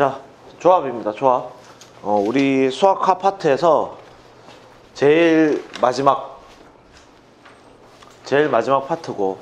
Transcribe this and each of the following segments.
자, 조합입니다. 조합. 우리 수학화 파트에서 제일 마지막 파트고,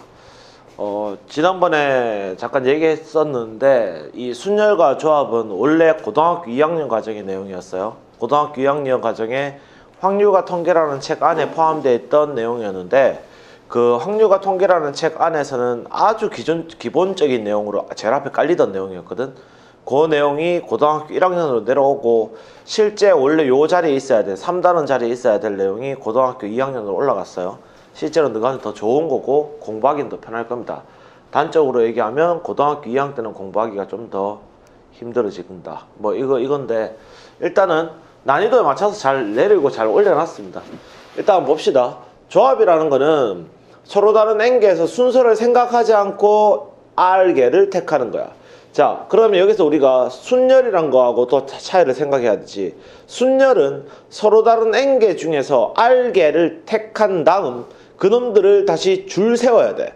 지난번에 잠깐 얘기했었는데, 이 순열과 조합은 원래 고등학교 2학년 과정의 내용이었어요. 고등학교 2학년 과정에 확률과 통계라는 책 안에 포함되어 있던 내용이었는데, 그 확률과 통계라는 책 안에서는 아주 기본적인 내용으로 제일 앞에 깔리던 내용이었거든. 그 내용이 고등학교 1학년으로 내려오고, 실제 원래 요 자리에 있어야 돼, 3단원 자리에 있어야 될 내용이 고등학교 2학년으로 올라갔어요. 실제로 너가 더 좋은 거고 공부하기는 더 편할 겁니다. 단적으로 얘기하면 고등학교 2학년 때는 공부하기가 좀 더 힘들어진다. 뭐 이건데, 일단은 난이도에 맞춰서 잘 내리고 잘 올려놨습니다. 일단 한번 봅시다. 조합이라는 거는 서로 다른 N개에서 순서를 생각하지 않고 R개를 택하는 거야. 자, 그러면 여기서 우리가 순열이란 거하고 또 차이를 생각해야 되지. 순열은 서로 다른 N개 중에서 R개를 택한 다음 그놈들을 다시 줄 세워야 돼.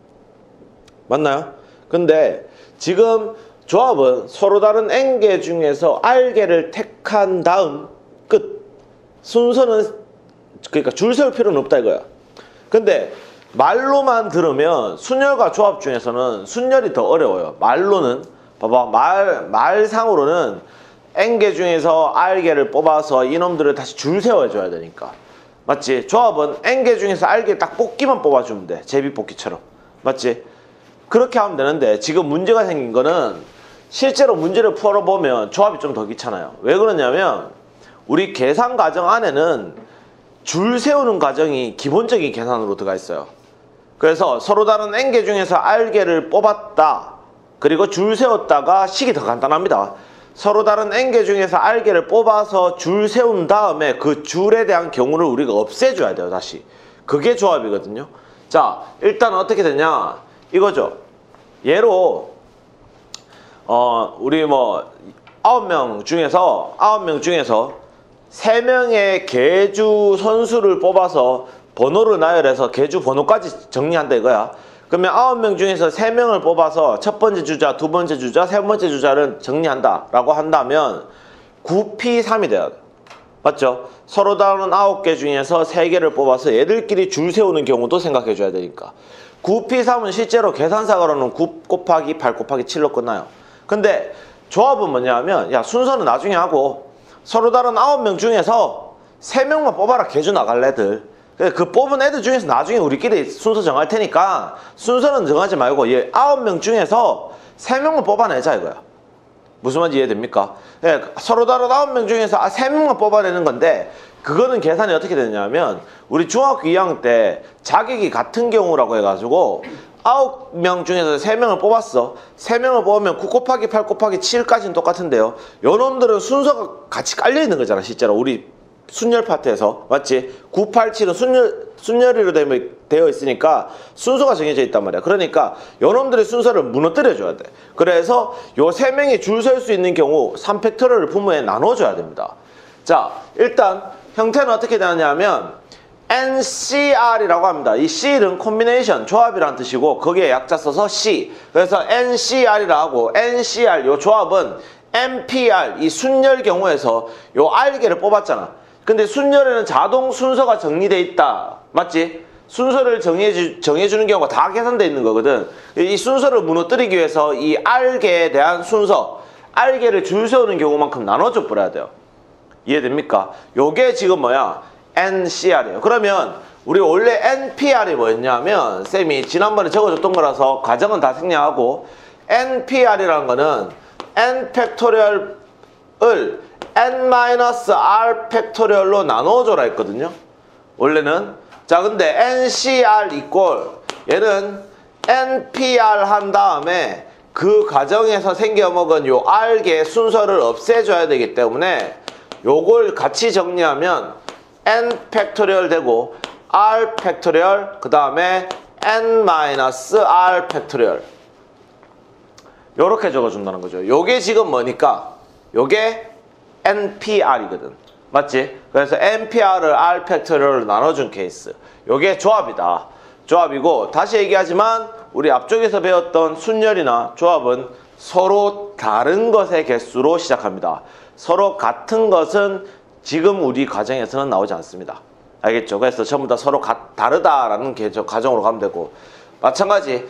맞나요? 근데 지금 조합은 서로 다른 N개 중에서 R개를 택한 다음 끝. 순서는, 그러니까 줄 세울 필요는 없다 이거야. 근데 말로만 들으면 순열과 조합 중에서는 순열이 더 어려워요. 말로는, 봐봐, 말상으로는 N개 중에서 R개를 뽑아서 이놈들을 다시 줄 세워줘야 되니까. 맞지? 조합은 N개 중에서 R개 딱 뽑기만 뽑아주면 돼. 제비뽑기처럼. 맞지? 그렇게 하면 되는데, 지금 문제가 생긴 거는 실제로 문제를 풀어보면 조합이 좀 더 귀찮아요. 왜 그러냐면 우리 계산 과정 안에는 줄 세우는 과정이 기본적인 계산으로 들어가 있어요. 그래서 서로 다른 N개 중에서 R개를 뽑았다. 그리고 줄 세웠다가 식이 더 간단합니다. 서로 다른 N개 중에서 R개를 뽑아서 줄 세운 다음에 그 줄에 대한 경우를 우리가 없애줘야 돼요. 다시. 그게 조합이거든요. 자, 일단 어떻게 되냐 이거죠. 예로 우리 뭐 9명 중에서 3명의 계주 선수를 뽑아서 번호를 나열해서 계주 번호까지 정리한다 이거야. 그러면 9명 중에서 3명을 뽑아서 첫 번째 주자, 두 번째 주자, 세 번째 주자를 정리한다 라고 한다면 9P3이 돼야 돼. 맞죠? 서로 다른 9개 중에서 3개를 뽑아서 얘들끼리 줄 세우는 경우도 생각해 줘야 되니까. 9P3은 실제로 계산사가로는 9 곱하기 8 곱하기 7로 끝나요. 근데 조합은 뭐냐면, 야, 순서는 나중에 하고 서로 다른 9명 중에서 3명만 뽑아라. 계주 나갈 애들. 그 뽑은 애들 중에서 나중에 우리끼리 순서 정할 테니까 순서는 정하지 말고 얘 9명 중에서 3명만 뽑아내자 이거야. 무슨 말인지 이해됩니까? 예, 서로 다른 9명 중에서 3명만 뽑아내는 건데, 그거는 계산이 어떻게 되냐면 우리 중학교 2학년 때 자격이 같은 경우라고 해가지고 9명 중에서 3명을 뽑았어. 3명을 뽑으면 9 곱하기 8 곱하기 7까지는 똑같은데요, 요놈들은 순서가 같이 깔려있는 거잖아. 실제로 우리 순열 파트에서. 맞지? 9, 8, 7은 순열이로 되어 있으니까 순서가 정해져 있단 말이야. 그러니까 요놈들의 순서를 무너뜨려줘야 돼. 그래서 요 3명이 줄 설 수 있는 경우 3팩토리얼을 분모에 나눠줘야 됩니다. 자, 일단 형태는 어떻게 되느냐면 NCR이라고 합니다. 이 C는 콤비네이션, 조합이라는 뜻이고 거기에 약자 써서 C. 그래서 NCR이라고 하고, NCR 요 조합은 NPR 이 순열 경우에서 요 R개를 뽑았잖아. 근데 순열에는 자동 순서가 정리되어 있다. 맞지? 순서를 정해주는 경우가 다 계산되어 있는 거거든. 이 순서를 무너뜨리기 위해서 이 R개에 대한 순서, R개를 줄 세우는 경우만큼 나눠줘 버려야 돼요. 이해됩니까? 요게 지금 뭐야? NCR이에요. 그러면 우리 원래 NPR이 뭐였냐면, 쌤이 지난번에 적어줬던 거라서 과정은 다 생략하고, NPR이라는 거는 N 팩토리얼을 N-R 팩토리얼로 나눠줘라 했거든요. 원래는. 자, 근데 NCR 이꼴 얘는 NPR 한 다음에 그 과정에서 생겨먹은 요 R개 순서를 없애줘야 되기 때문에 요걸 같이 정리하면 N 팩토리얼 되고 R 팩토리얼 그 다음에 N-R 팩토리얼 요렇게 적어준다는 거죠. 요게 지금 뭐니까 요게 NPR이거든. 맞지? 그래서 NPR을 R 팩토리얼로 나눠준 케이스. 요게 조합이다. 조합이고, 다시 얘기하지만 우리 앞쪽에서 배웠던 순열이나 조합은 서로 다른 것의 개수로 시작합니다. 서로 같은 것은 지금 우리 가정에서는 나오지 않습니다. 알겠죠? 그래서 전부 다 서로 다르다라는 가정으로 가면 되고, 마찬가지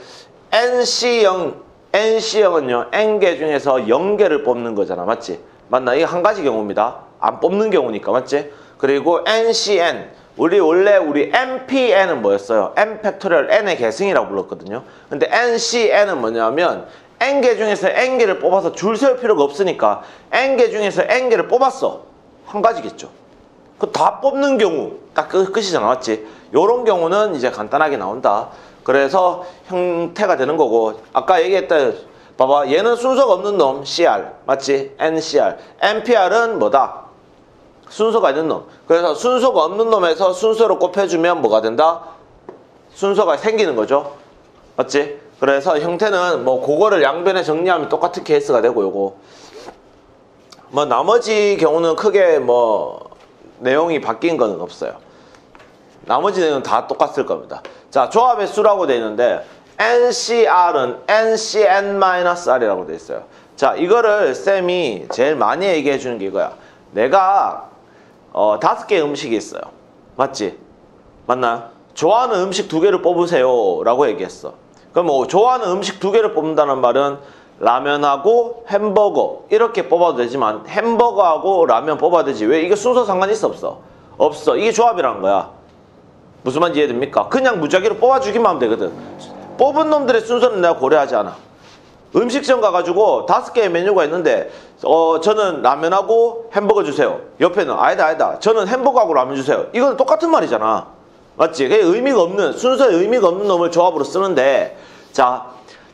NC0은요 N개 중에서 0개를 뽑는 거잖아. 맞지? 맞나? 이게 한 가지 경우입니다. 안 뽑는 경우니까. 맞지? 그리고 NCN, 우리 NPN은 뭐였어요? N 팩토리얼 N의 계승이라고 불렀거든요. 근데 NCN은 뭐냐면 N개 중에서 N개를 뽑아서 줄 세울 필요가 없으니까 N개 중에서 N개를 뽑았어. 한 가지겠죠. 그 다 뽑는 경우 딱 끝이잖아. 맞지? 요런 경우는 이제 간단하게 나온다. 그래서 형태가 되는 거고, 아까 얘기했던 봐봐, 얘는 순서가 없는 놈 CR 맞지? NCR. NPR은 뭐다? 순서가 있는 놈. 그래서 순서가 없는 놈에서 순서로 곱해주면 뭐가 된다? 순서가 생기는 거죠. 맞지? 그래서 형태는 뭐 그거를 양변에 정리하면 똑같은 케이스가 되고, 요거 뭐 나머지 경우는 크게 뭐 내용이 바뀐 거는 없어요. 나머지 내용은 다 똑같을 겁니다. 자, 조합의 수라고 되어 있는데 NCR은 NCN-R이라고 되어 있어요. 자, 이거를 쌤이 제일 많이 얘기해 주는 게 이거야. 내가 5개의 음식이 있어요. 맞지? 맞나요? 좋아하는 음식 2개를 뽑으세요 라고 얘기했어. 그럼 뭐 좋아하는 음식 2개를 뽑는다는 말은 라면하고 햄버거 이렇게 뽑아도 되지만 햄버거하고 라면 뽑아야 되지. 왜? 이게 순서 상관 있어 없어? 없어. 이게 조합이라는 거야. 무슨 말인지 이해됩니까? 그냥 무작위로 뽑아주기만 하면 되거든. 뽑은 놈들의 순서는 내가 고려하지 않아. 음식점 가가지고 5개의 메뉴가 있는데 저는 라면하고 햄버거 주세요. 옆에는 아니다 저는 햄버거하고 라면 주세요. 이건 똑같은 말이잖아. 맞지? 그게 의미가 없는, 순서에 의미가 없는 놈을 조합으로 쓰는데, 자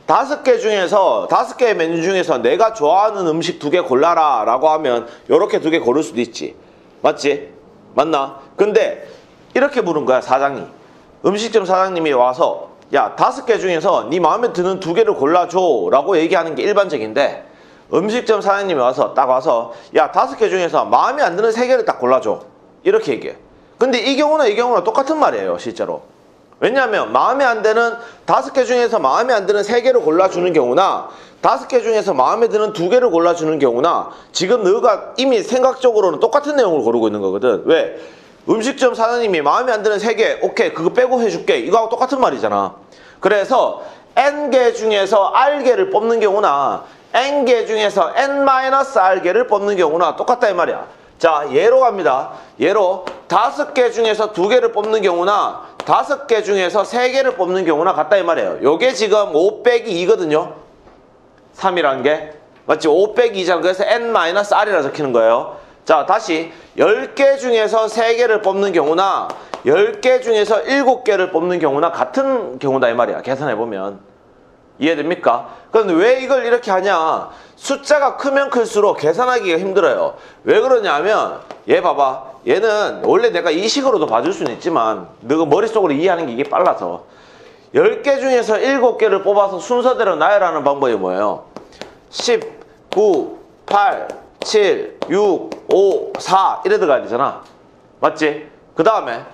5개의 메뉴 중에서 내가 좋아하는 음식 2개 골라라 라고 하면 요렇게 2개 고를 수도 있지. 맞지? 맞나? 근데 이렇게 물은 거야, 사장이. 음식점 사장님이 와서 야 5개 중에서 네 마음에 드는 2개를 골라줘 라고 얘기하는 게 일반적인데, 음식점 사장님이 와서 딱 와서 야 5개 중에서 마음에 안 드는 3개를 딱 골라줘 이렇게 얘기해. 근데 이 경우나 똑같은 말이에요, 실제로. 왜냐하면 마음에 안 드는 5개 중에서 마음에 안 드는 3개를 골라주는 경우나 5개 중에서 마음에 드는 2개를 골라주는 경우나 지금 너가 이미 생각적으로는 똑같은 내용을 고르고 있는 거거든. 왜? 음식점 사장님이 마음에 안 드는 3개 오케이 그거 빼고 해줄게 이거하고 똑같은 말이잖아. 그래서 N개 중에서 R개를 뽑는 경우나 N개 중에서 N-R개를 뽑는 경우나 똑같다 이 말이야. 자, 예로 갑니다. 예로 5개 중에서 2개를 뽑는 경우나 5개 중에서 3개를 뽑는 경우나 같다 이 말이에요. 요게 지금 5 빼기 2거든요 3이란 게. 맞지? 5 빼기 2잖아. 그래서 N-R이라 적히는 거예요. 자, 다시 10개 중에서 3개를 뽑는 경우나 10개 중에서 7개를 뽑는 경우나 같은 경우다 이 말이야. 계산해보면. 이해됩니까? 그런데 왜 이걸 이렇게 하냐? 숫자가 크면 클수록 계산하기가 힘들어요. 왜 그러냐면 얘 봐봐. 얘는 원래 내가 이 식으로도 봐줄 수는 있지만 너가 머릿속으로 이해하는 게 이게 빨라서 10개 중에서 7개를 뽑아서 순서대로 나열하는 방법이 뭐예요? 10, 9, 8, 7, 6, 5, 4 이래 들어가야 되잖아. 맞지? 그 다음에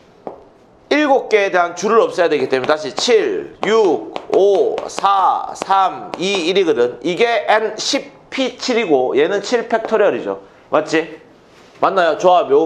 7개에 대한 줄을 없애야 되기 때문에 다시 7, 6, 5, 4, 3, 2, 1이거든. 이게 N, 10P7이고 얘는 7 팩토리얼이죠. 맞지? 맞나요? 조합 요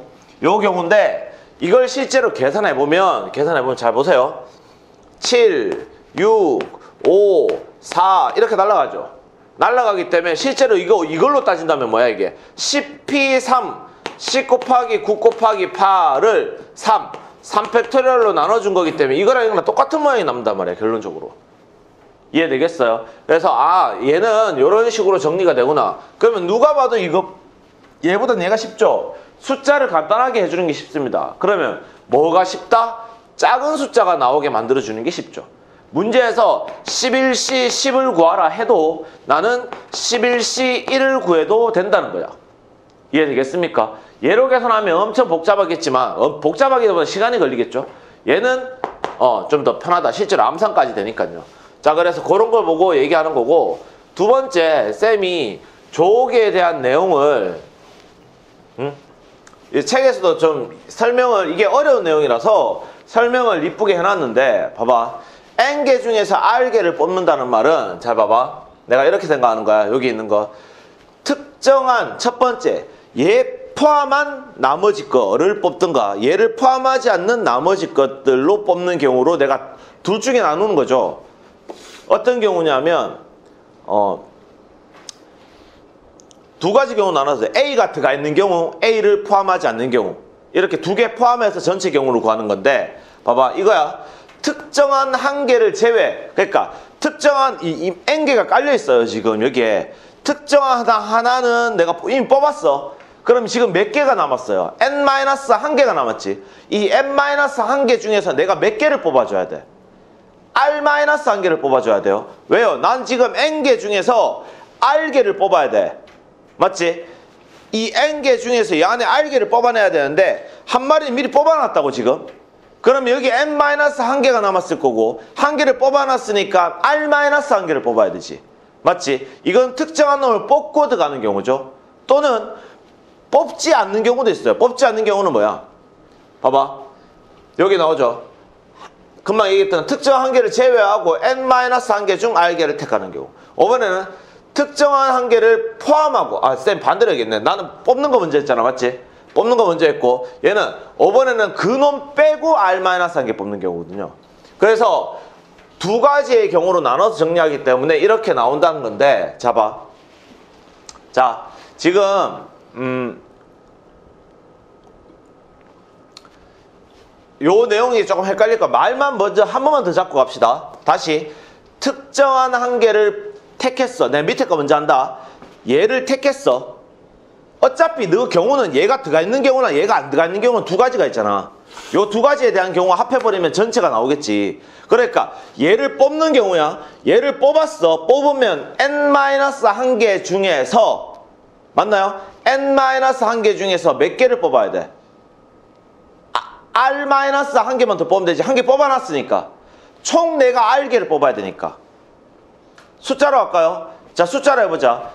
경우인데 이걸 실제로 계산해보면 잘 보세요. 7, 6, 5, 4 이렇게 날아가죠. 날아가기 때문에 실제로 이걸로 따진다면 뭐야 이게? 10P3, 10 곱하기 9 곱하기 8을 3 팩토리얼로 나눠준 거기 때문에 이거랑 이거랑 똑같은 모양이 남는단 말이야, 결론적으로. 이해되겠어요? 그래서 얘는 이런 식으로 정리가 되구나. 그러면 누가 봐도 얘보단 얘가 쉽죠? 숫자를 간단하게 해주는 게 쉽습니다. 그러면 뭐가 쉽다? 작은 숫자가 나오게 만들어주는 게 쉽죠. 문제에서 11C 10을 구하라 해도 나는 11C 1을 구해도 된다는 거야. 이해되겠습니까? 예로 계산하면 엄청 복잡하겠지만 복잡하기보다 시간이 걸리겠죠. 얘는 좀 더 편하다. 실제로 암산까지 되니까요. 자, 그래서 그런 걸 보고 얘기하는 거고, 두 번째 쌤이 조기에 대한 내용을 이 책에서도 좀 설명을, 이게 어려운 내용이라서 설명을 이쁘게 해놨는데 봐봐. N개 중에서 R개를 뽑는다는 말은 잘 봐봐. 내가 이렇게 생각하는 거야. 여기 있는 거. 특정한 첫 번째 얘 포함한 나머지 거를 뽑든가 얘를 포함하지 않는 나머지 것들로 뽑는 경우로 내가 둘 중에 나누는 거죠. 어떤 경우냐면 두 가지 경우 나눠서 A가 들어가 있는 경우, A를 포함하지 않는 경우 이렇게 두 개 포함해서 전체 경우를 구하는 건데 봐봐 이거야. 특정한 한 개를 제외 그러니까 특정한 이 N개가 깔려 있어요. 지금 여기에 특정한 하나는 내가 이미 뽑았어. 그럼 지금 몇 개가 남았어요? N-1개가 남았지. 이 N-1개 중에서 내가 몇 개를 뽑아줘야 돼? R-1개를 뽑아줘야 돼요. 왜요? 난 지금 N개 중에서 R개를 뽑아야 돼. 맞지? 이 N개 중에서 이 안에 R개를 뽑아내야 되는데 한 마리는 미리 뽑아놨다고 지금. 그럼 여기 N-1개가 남았을 거고 한 개를 뽑아놨으니까 R-1개를 뽑아야 되지. 맞지? 이건 특정한 놈을 뽑고 들어가는 경우죠. 또는 뽑지 않는 경우도 있어요. 뽑지 않는 경우는 뭐야? 봐봐. 여기 나오죠. 금방 얘기했던 특정한 한 개를 제외하고 N-1개 중 R개를 택하는 경우. 이번에는 특정한 한 개를 포함하고 쌤 반대로 얘기했네. 나는 뽑는 거 먼저 했잖아. 맞지? 뽑는 거 먼저 했고 얘는 이번에는 그 놈 빼고 R-1개 뽑는 경우거든요. 그래서 두 가지의 경우로 나눠서 정리하기 때문에 이렇게 나온다는 건데 자 봐. 자 지금 요 내용이 조금 헷갈릴까 말만 먼저 한 번만 더 잡고 갑시다. 다시 특정한 한 개를 택했어. 내 밑에 거 먼저 한다. 얘를 택했어. 어차피 너 경우는 얘가 들어가 있는 경우나 얘가 안 들어가 있는 경우는 두 가지가 있잖아. 요 두 가지에 대한 경우 합해버리면 전체가 나오겠지. 그러니까 얘를 뽑는 경우야. 얘를 뽑았어. 뽑으면 N-1개 중에서 맞나요? N-1개 중에서 몇 개를 뽑아야 돼? R-1개만 더 뽑으면 되지. 한 개 뽑아놨으니까. 총 내가 R개를 뽑아야 되니까. 숫자로 할까요? 자, 숫자로 해보자.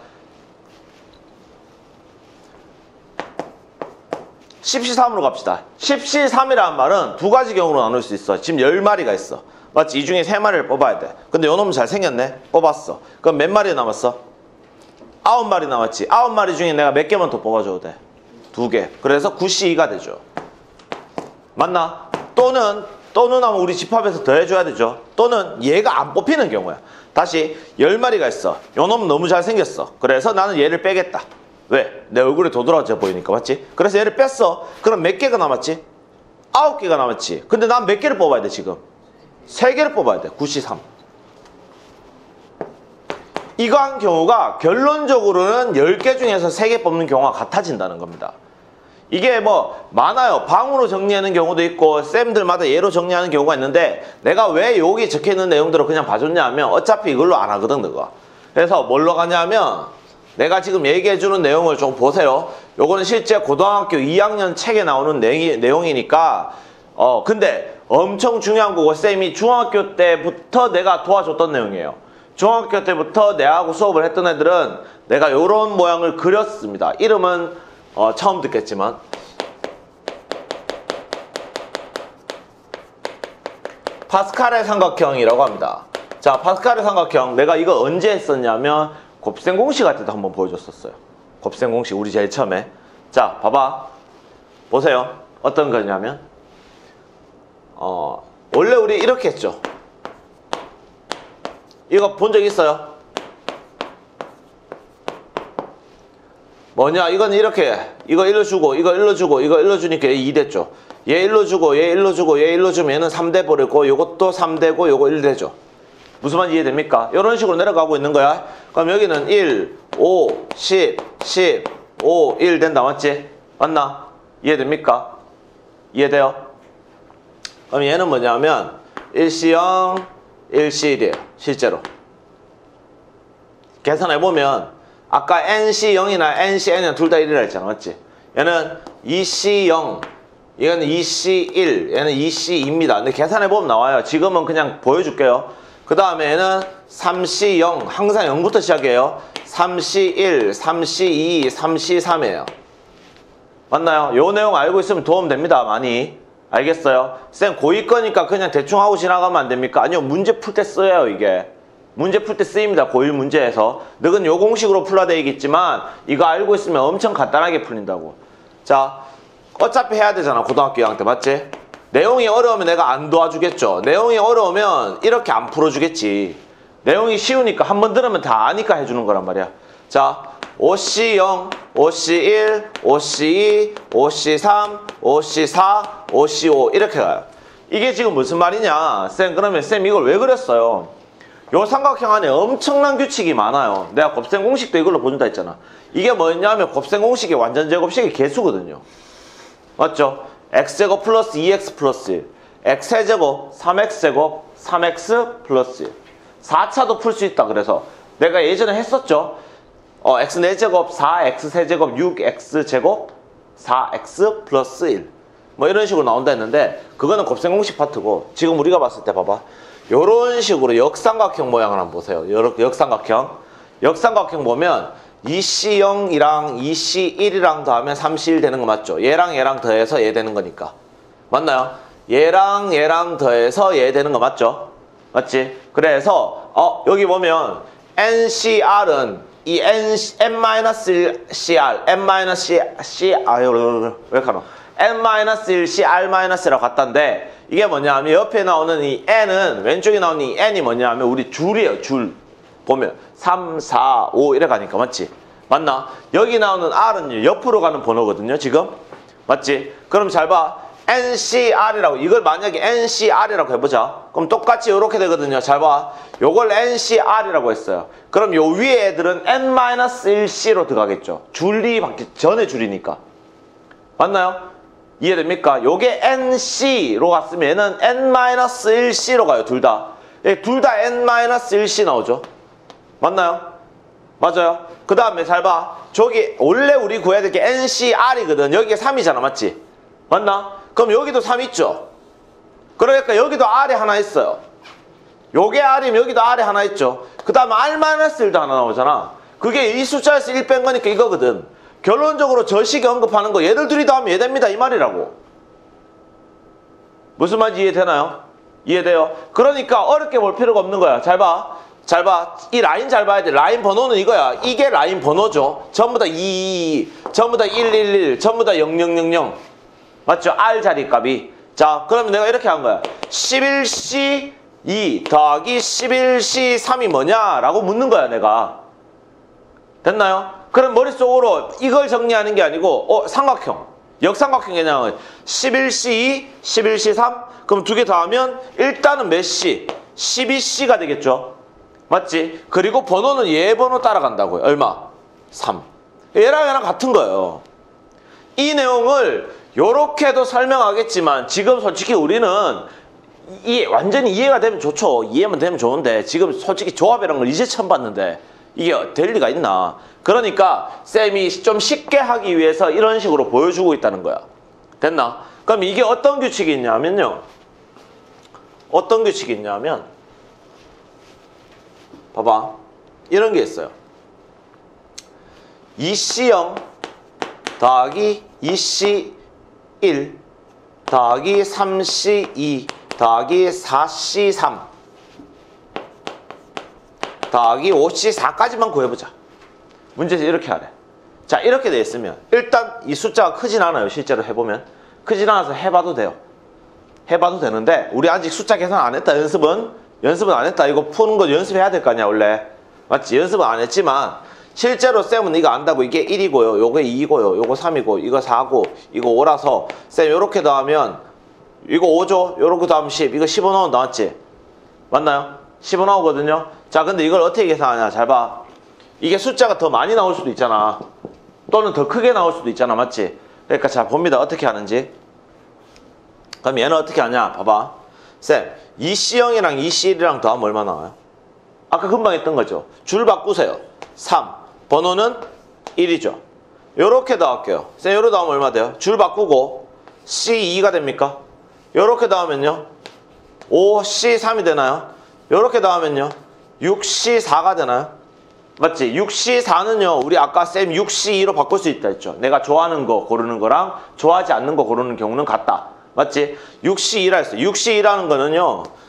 10C3으로 갑시다. 10C3이라는 말은 두 가지 경우로 나눌 수 있어. 지금 10마리가 있어. 맞지? 이 중에 3마리를 뽑아야 돼. 근데 요 놈은 잘생겼네? 뽑았어. 그럼 몇 마리 남았어? 9마리 남았지. 9마리 중에 내가 몇 개만 더 뽑아줘도 돼? 2개. 그래서 9C2가 되죠. 맞나? 또는 하면 우리 집합에서 더해줘야 되죠. 또는 얘가 안 뽑히는 경우야. 다시 10마리가 있어. 요 놈은 너무 잘생겼어. 그래서 나는 얘를 빼겠다. 왜? 내 얼굴에 도드라져 보이니까. 맞지? 그래서 얘를 뺐어. 그럼 몇 개가 남았지? 9개가 남았지. 근데 난 몇 개를 뽑아야 돼 지금? 3개를 뽑아야 돼. 9C3. 이러한 경우가 결론적으로는 10개 중에서 3개 뽑는 경우가 같아진다는 겁니다. 이게 뭐 많아요. 방으로 정리하는 경우도 있고 쌤들마다 예로 정리하는 경우가 있는데 내가 왜 여기 적혀있는 내용들을 그냥 봐줬냐 하면 어차피 이걸로 안 하거든 너가. 그래서 뭘로 가냐면 내가 지금 얘기해주는 내용을 좀 보세요. 요거는 실제 고등학교 2학년 책에 나오는 내용이니까 근데 엄청 중요한 거고 쌤이 중학교 때부터 내가 도와줬던 내용이에요. 중학교 때부터 내하고 수업을 했던 애들은 내가 요런 모양을 그렸습니다. 이름은 처음 듣겠지만 파스칼의 삼각형이라고 합니다. 자, 파스칼의 삼각형 내가 이거 언제 했었냐면 곱셈 공식 할 때도 한번 보여줬었어요. 곱셈 공식 우리 제일 처음에. 자, 봐봐. 보세요. 어떤 거냐면 원래 우리 이렇게 했죠. 이거 본 적 있어요? 뭐냐? 이건 이렇게 이거 1로 주고 이거 1로 주고 이거 1로 주니까 2 됐죠. 얘 1로 주고 얘 1로 주고 얘 1로 주면 얘는 3 돼버리고 요것도 3 되고 요거 1 되죠. 무슨 말인지 이해됩니까? 이런 식으로 내려가고 있는 거야. 그럼 여기는 1, 5, 10, 10, 5, 1 된다. 맞지? 맞나? 이해됩니까? 이해돼요? 그럼 얘는 뭐냐면 1C0, 1C1이에요. 실제로. 계산해보면 아까 NC0이나 NCN이나 둘 다 1이라 했잖아. 맞지? 얘는 2C0, 얘는 2C1, 얘는 2C2입니다. 근데 계산해보면 나와요. 지금은 그냥 보여줄게요. 그 다음에 얘는 3C0, 항상 0부터 시작해요. 3C1, 3C2, 3C3이에요. 맞나요? 요 내용 알고 있으면 도움 됩니다. 많이. 알겠어요? 쌤 고2 거니까 그냥 대충 하고 지나가면 안 됩니까? 아니요. 문제 풀 때 써요 이게. 문제 풀 때 쓰입니다. 고1 문제에서. 너는 요 공식으로 풀어야 되겠지만 이거 알고 있으면 엄청 간단하게 풀린다고. 자, 어차피 해야 되잖아. 고등학교 2학년 때 맞지? 내용이 어려우면 내가 안 도와주겠죠. 내용이 어려우면 이렇게 안 풀어주겠지. 내용이 쉬우니까 한 번 들으면 다 아니까 해주는 거란 말이야. 자, 5C0, 5C1, 5C2, 5C3, 5C4, 5C5 이렇게 가요. 이게 지금 무슨 말이냐? 쌤, 그러면 쌤 이걸 왜 그렸어요? 요 삼각형 안에 엄청난 규칙이 많아요. 내가 곱셈 공식도 이걸로 보여준다 했잖아. 이게 뭐였냐면 곱셈 공식의 완전 제곱식의 개수거든요. 맞죠? x제곱 플러스 2x 플러스 1, x제곱, 3x제곱, 3x 플러스 1. 4차도 풀 수 있다. 그래서 내가 예전에 했었죠. x 4제곱, 4x 세제곱, 6x제곱, 4x 플러스 1. 뭐 이런 식으로 나온다 했는데 그거는 곱셈 공식 파트고 지금 우리가 봤을 때 봐봐. 요런 식으로 역삼각형 모양을 한번 보세요. 역삼각형. 역삼각형 보면 2C0이랑 2C1이랑 더하면 3C1 되는 거 맞죠? 얘랑 얘랑 더해서 얘 되는 거니까. 맞나요? 얘랑 얘랑 더해서 얘 되는 거 맞죠? 맞지? 그래서 여기 보면 NCR은 이 N-1CR, N-CR, 왜 이렇게 하노? N-1CR-라고 갔다는데 이게 뭐냐 하면 옆에 나오는 이 N은 왼쪽에 나오는 이 N이 뭐냐 하면 우리 줄이에요. 줄. 보면 3, 4, 5 이래 가니까 맞지? 맞나? 여기 나오는 R은 옆으로 가는 번호거든요. 지금 맞지? 그럼 잘 봐. NCR이라고 이걸 만약에 NCR이라고 해보자. 그럼 똑같이 이렇게 되거든요. 잘 봐. 요걸 NCR이라고 했어요. 그럼 요 위에 애들은 N-1C로 들어가겠죠. 줄이 바뀌 전에 줄이니까. 맞나요? 이해됩니까? 요게 NC로 갔으면 얘는 N-1C로 가요. 둘 다. 둘 다 N-1C 나오죠. 맞나요? 맞아요. 그 다음에 잘 봐. 저기 원래 우리 구해야 될 게 NCR이거든. 여기가 3이잖아. 맞지? 맞나? 그럼 여기도 3 있죠. 그러니까 여기도 R이 하나 있어요. 요게 R이면 여기도 R이 하나 있죠. 그 다음에 R-1도 하나 나오잖아. 그게 이 숫자에서 1 뺀 거니까 이거거든. 결론적으로 저 식에 언급하는 거 얘들 둘이 더하면 얘 됩니다. 이 말이라고. 무슨 말인지 이해되나요? 이해돼요? 그러니까 어렵게 볼 필요가 없는 거야. 잘 봐. 잘 봐. 이 라인 잘 봐야 돼. 라인 번호는 이거야. 이게 라인 번호죠. 전부 다 2, 전부 다 111, 전부 다 0000. 맞죠? R 자리 값이. 자, 그러면 내가 이렇게 한 거야. 11C2 더하기 11C3이 뭐냐라고 묻는 거야, 내가. 됐나요? 그럼 머릿속으로 이걸 정리하는 게 아니고 삼각형. 역삼각형 개념은 11C2, 11C3 그럼 두 개 더하면 일단은 몇 C? 12C가 되겠죠. 맞지? 그리고 번호는 얘 번호 따라간다고요. 얼마? 3. 얘랑 얘랑 같은 거예요. 이 내용을 요렇게도 설명하겠지만 지금 솔직히 우리는 완전히 이해가 되면 좋죠. 이해만 되면 좋은데 지금 솔직히 조합이라는 걸 이제 처음 봤는데 이게 될 리가 있나. 그러니까 쌤이 좀 쉽게 하기 위해서 이런 식으로 보여주고 있다는 거야. 됐나? 그럼 이게 어떤 규칙이 있냐면요. 어떤 규칙이 있냐면 봐봐. 이런 게 있어요. 2C0 더하기 2C1 더하기 3C2 더하기 4C3 더하기 5C4까지만 구해보자. 문제에서 이렇게 하래. 자, 이렇게 돼 있으면 일단 이 숫자가 크진 않아요. 실제로 해보면. 크진 않아서 해봐도 돼요. 해봐도 되는데 우리 아직 숫자 계산 안 했다. 연습은 안 했다. 이거 푸는 거 연습해야 될 거 아니야 원래. 맞지? 연습은 안 했지만 실제로 쌤은 이거 안다고 이게 1이고요. 요거 2고요. 요거 3이고 이거 4고 이거 5라서 쌤 요렇게 더하면 이거 5죠? 요렇게 더하면 10. 이거 15 나온다. 맞지? 맞나요? 15 나오거든요. 자, 근데 이걸 어떻게 계산하냐. 잘 봐. 이게 숫자가 더 많이 나올 수도 있잖아. 또는 더 크게 나올 수도 있잖아. 맞지? 그러니까 자, 봅니다. 어떻게 하는지. 그럼 얘는 어떻게 하냐. 봐봐. 쌤, 2C0이랑 2C1이랑 더하면 얼마 나와요? 아까 금방 했던 거죠. 줄 바꾸세요. 3. 번호는 1이죠. 요렇게 더할게요. 쌤, 요렇게 더하면 얼마 돼요? 줄 바꾸고 C2가 됩니까? 요렇게 더하면요. 5C3이 되나요? 요렇게 더하면요. 6C4가 되나요? 맞지? 6C4는요. 우리 아까 쌤 6C2로 바꿀 수 있다 했죠. 내가 좋아하는 거 고르는 거랑 좋아하지 않는 거 고르는 경우는 같다. 맞지? 6C2라 했어요. 6C2라는 거는요.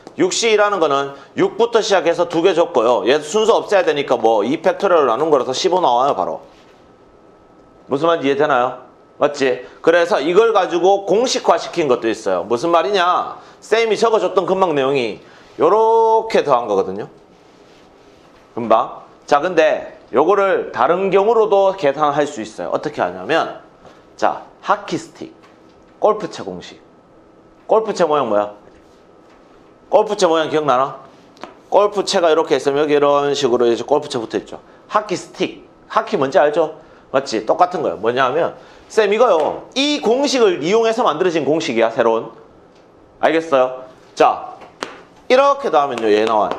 6C라는 거는 6부터 시작해서 2개 줬고요. 얘 순서 없애야 되니까 뭐 2팩토리얼로 나눈 거라서 15 나와요 바로. 무슨 말인지 이해되나요? 맞지? 그래서 이걸 가지고 공식화 시킨 것도 있어요. 무슨 말이냐? 쌤이 적어줬던 금방 내용이 요렇게 더한 거거든요. 금방. 자, 근데 요거를 다른 경우로도 계산할 수 있어요. 어떻게 하냐면, 자, 하키 스틱, 골프채 공식. 골프채 모양 뭐야? 골프채 모양 기억나나? 골프채가 이렇게 있으면 여기 이런 식으로 이제 골프채 붙어 있죠. 하키 스틱. 하키 뭔지 알죠? 맞지? 똑같은 거예요. 뭐냐 하면, 쌤 이거요. 이 공식을 이용해서 만들어진 공식이야, 새로운. 알겠어요? 자, 이렇게 더하면요, 얘 나와요.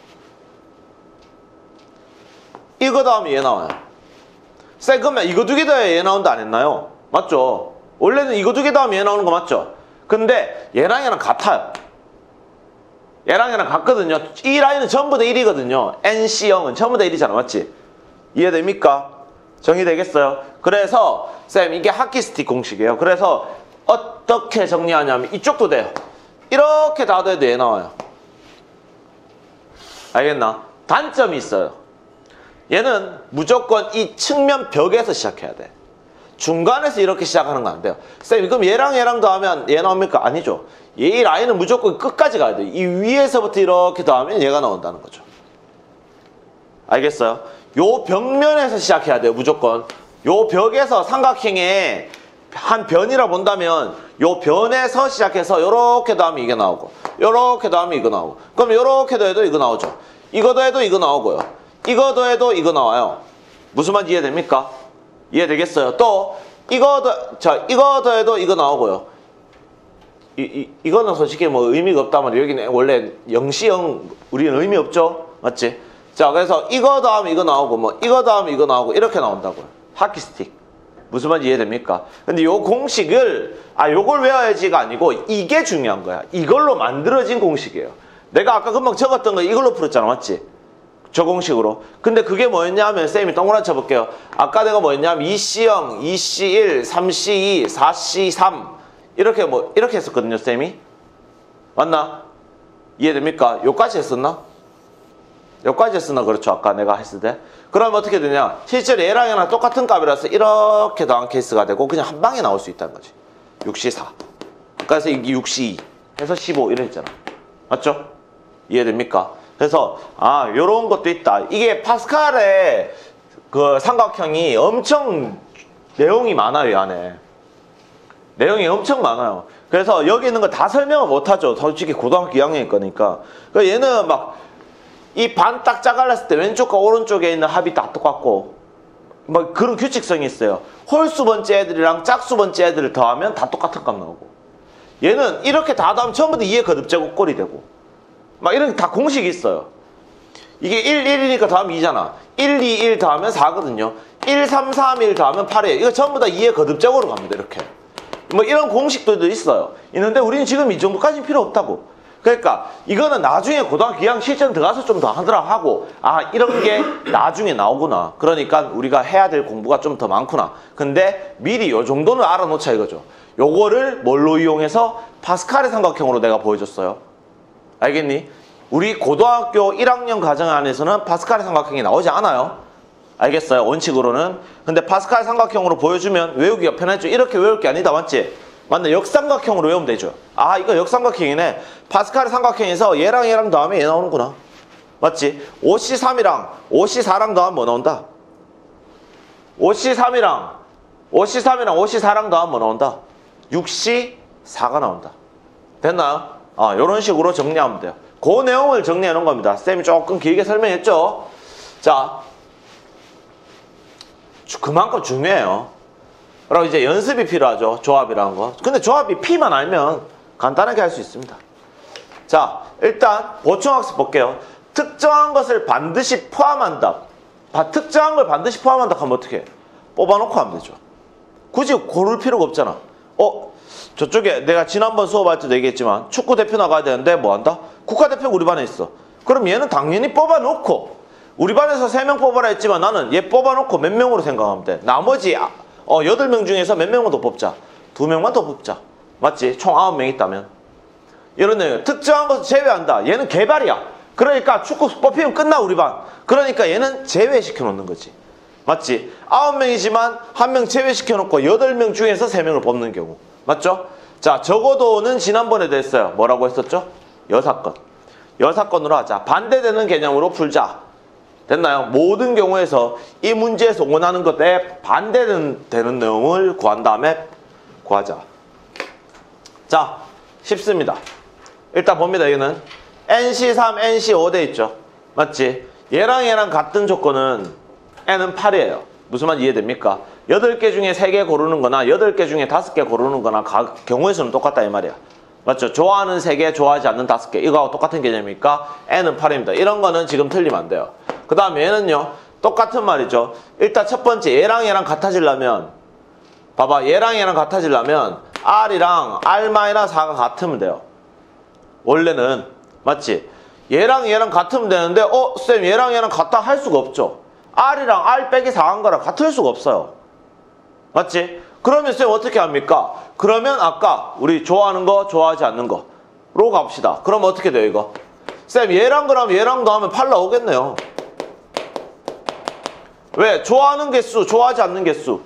이거 더하면 얘 나와요. 쌤, 그러면 이거 2개 더해야 얘 나온다 안 했나요? 맞죠? 원래는 이거 2개 더하면 얘 나오는 거 맞죠? 근데 얘랑 얘랑 같아요. 얘랑 얘랑 같거든요. 이 라인은 전부 다 1이거든요. NC형은 전부 다 1이잖아. 맞지? 이해됩니까? 정리되겠어요? 그래서 쌤 이게 하키 스틱 공식이에요. 그래서 어떻게 정리하냐면 이쪽도 돼요. 이렇게 다 돼도 얘 나와요. 알겠나? 단점이 있어요. 얘는 무조건 이 측면 벽에서 시작해야 돼. 중간에서 이렇게 시작하는 거 안 돼요. 쌤 그럼 얘랑 얘랑 더하면 얘 나옵니까? 아니죠. 이 라인은 무조건 끝까지 가야 돼요. 이 위에서부터 이렇게 더하면 얘가 나온다는 거죠. 알겠어요? 요 벽면에서 시작해야 돼요. 무조건. 요 벽에서 삼각형의 한 변이라 본다면 요 변에서 시작해서 요렇게 더하면 이게 나오고 요렇게 더하면 이거 나오고 그럼 요렇게 더해도 이거 나오죠. 이거 더해도 이거 나오고요. 이거 더해도 이거 나와요. 무슨 말인지 이해됩니까? 이해되겠어요? 또 이거 더해도 이거 나오고요. 이거는 솔직히 뭐 의미가 없다면 여기는 원래 영시형 우리는 의미 없죠? 맞지? 자, 그래서 이거 더하면 이거 나오고 뭐 이거 더하면 이거 나오고 이렇게 나온다고요. 하키 스틱. 무슨 말인지 이해됩니까? 근데 요 공식을 요걸 외워야지가 아니고 이게 중요한 거야. 이걸로 만들어진 공식이에요. 내가 아까 금방 적었던 거 이걸로 풀었잖아. 맞지? 저 공식으로. 근데 그게 뭐였냐 하면 쌤이 동그라미 쳐볼게요. 아까 내가 뭐였냐 하면 2C0, 2C1, 3C2, 4C3 이렇게 했었거든요. 쌤이. 맞나? 이해됩니까? 요까지 했었나? 여기까지 했으나 그렇죠. 아까 내가 했을 때. 그러면 어떻게 되냐? 실제로 얘랑 얘랑 똑같은 값이라서 이렇게 더한 케이스가 되고 그냥 한 방에 나올 수 있다는 거지. 6C4. 그래서 이게 6C2 해서 15 이랬잖아. 맞죠? 이해됩니까? 그래서 요런 것도 있다. 이게 파스칼의 그 삼각형이 엄청 내용이 많아요. 이 안에. 내용이 엄청 많아요. 그래서 여기 있는 거 다 설명을 못하죠. 솔직히 고등학교 2학년일 거니까. 그러니까 얘는 막 이 반 딱 짜갈랐을 때 왼쪽과 오른쪽에 있는 합이 다 똑같고 뭐 그런 규칙성이 있어요. 홀수 번째 애들이랑 짝수 번째 애들을 더하면 다 똑같은 값 나오고 얘는 이렇게 다 더하면 전부 다 2의 거듭제곱 꼴이 되고 막 이런 다 공식이 있어요. 이게 1, 1이니까 더하면 2잖아. 1, 2, 1 더하면 4거든요. 1, 3, 3, 1 더하면 8이에요. 이거 전부 다 2의 거듭제곱으로 갑니다. 이렇게. 뭐 이런 공식들도 있어요. 있는데 우리는 지금 이 정도까지는 필요 없다고. 그러니까 이거는 나중에 고등학교 2학년 실전 들어가서 좀 더 하더라 하고 이런 게 나중에 나오구나. 그러니까 우리가 해야 될 공부가 좀 더 많구나. 근데 미리 요 정도는 알아놓자 이거죠. 요거를 뭘로 이용해서 파스칼의 삼각형으로 내가 보여줬어요. 알겠니? 우리 고등학교 1학년 과정 안에서는 파스칼의 삼각형이 나오지 않아요. 알겠어요? 원칙으로는. 근데 파스칼 삼각형으로 보여주면 외우기가 편하죠. 이렇게 외울 게 아니다. 맞지? 맞네. 역삼각형으로 외우면 되죠. 이거 역삼각형이네. 파스칼의 삼각형에서 얘랑 얘랑 더하면 얘 나오는구나. 맞지? 5C3이랑 5C4랑 더하면 뭐 나온다? 5C3이랑 5C4랑 더하면 뭐 나온다? 6C4가 나온다. 됐나요? 요런 식으로 정리하면 돼요. 그 내용을 정리해 놓은 겁니다. 쌤이 조금 길게 설명했죠? 자, 그만큼 중요해요. 그리고 이제 연습이 필요하죠. 조합이라는 거. 근데 조합이 P만 알면 간단하게 할 수 있습니다. 자, 일단 보충학습 볼게요. 특정한 것을 반드시 포함한다. 특정한 걸 반드시 포함한다 하면 어떻게 해? 뽑아놓고 하면 되죠. 굳이 고를 필요가 없잖아. 저쪽에 내가 지난번 수업할 때도 얘기했지만 축구 대표 나가야 되는데 뭐 한다? 국가대표가 우리 반에 있어. 그럼 얘는 당연히 뽑아놓고 우리 반에서 3명 뽑아라 했지만 나는 얘 뽑아놓고 몇 명으로 생각하면 돼. 나머지 8명 중에서 몇 명만 더 뽑자. 2명만 더 뽑자. 맞지? 총 9명 있다면. 이런 내용. 특정한 것을 제외한다. 얘는 개발이야. 그러니까 축구 뽑히면 끝나 우리 반. 그러니까 얘는 제외시켜 놓는 거지. 맞지? 9명이지만 1명 제외시켜 놓고 8명 중에서 3명을 뽑는 경우. 맞죠? 자, 적어도는 지난번에도 했어요. 뭐라고 했었죠? 여사건. 여사건으로 하자. 반대되는 개념으로 풀자. 됐나요? 모든 경우에서 이 문제에서 원하는 것에 반대되는 내용을 구한 다음에 구하자. 자, 쉽습니다. 일단 봅니다. 여기는 NC3, NC5 돼 있죠. 맞지? 얘랑 얘랑 같은 조건은 N은 8이에요. 무슨 말 이해됩니까? 8개 중에 3개 고르는 거나 8개 중에 5개 고르는 거나 경우의 수는 똑같다 이 말이야. 맞죠? 좋아하는 3개, 좋아하지 않는 5개. 이거하고 똑같은 개념이니까 N은 8입니다. 이런 거는 지금 틀리면 안 돼요. 그 다음에 얘는요. 똑같은 말이죠. 일단 첫 번째 얘랑 얘랑 같아지려면 봐봐. 얘랑 얘랑 같아지려면 R이랑 R-4가 같으면 돼요. 원래는. 맞지? 얘랑 얘랑 같으면 되는데 쌤 얘랑 얘랑 같다 할 수가 없죠. R이랑 R 빼기 4한 거랑 같을 수가 없어요. 맞지? 그러면 쌤 어떻게 합니까? 그러면 아까 우리 좋아하는 거 좋아하지 않는 거로 갑시다. 그럼 어떻게 돼요 이거? 쌤 얘랑 그럼 얘랑 더하면 8 나오겠네요. 왜? 좋아하는 개수 좋아하지 않는 개수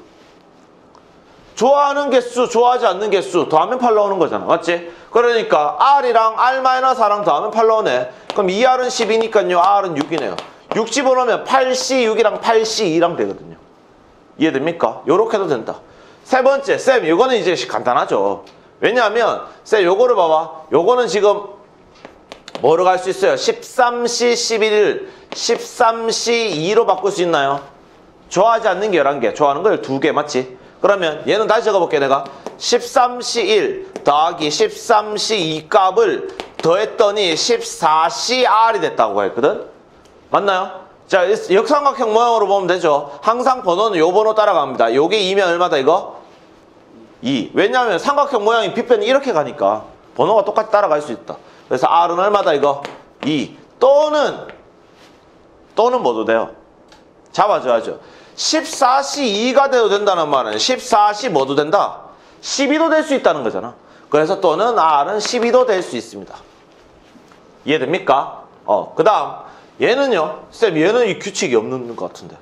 좋아하는 개수 좋아하지 않는 개수 더하면 8 나오는 거잖아. 맞지? 그러니까 R이랑 R-4랑 더하면 8 나오네. 그럼 2R은 10이니까요. R은 6이네요. 6 집어넣으면 8C6이랑 8C2랑 되거든요. 이해됩니까? 요렇게 해도 된다. 세 번째, 쌤 요거는 이제 간단하죠. 왜냐하면 쌤 요거를 봐봐. 요거는 지금 뭐로 갈 수 있어요? 13C11, 13C2로 바꿀 수 있나요? 좋아하지 않는 게 11개, 좋아하는 거 12개, 맞지? 그러면 얘는 다시 적어볼게 내가. 13C1 더하기 13C2 값을 더했더니 14CR이 됐다고 했거든? 맞나요? 자, 역삼각형 모양으로 보면 되죠. 항상 번호는 요 번호 따라갑니다. 요게 2면 얼마다 이거? 2. 왜냐하면 삼각형 모양이 빗변이 이렇게 가니까 번호가 똑같이 따라갈 수 있다. 그래서 R은 얼마다 이거? 2. 또는 뭐도 돼요? 잡아줘야죠. 14C2가 돼도 된다는 말은 14C 뭐도 된다? 12도 될 수 있다는 거잖아. 그래서 또는 R은 12도 될 수 있습니다. 이해됩니까? 그 다음 얘는요. 쌤 얘는 이 규칙이 없는 것 같은데.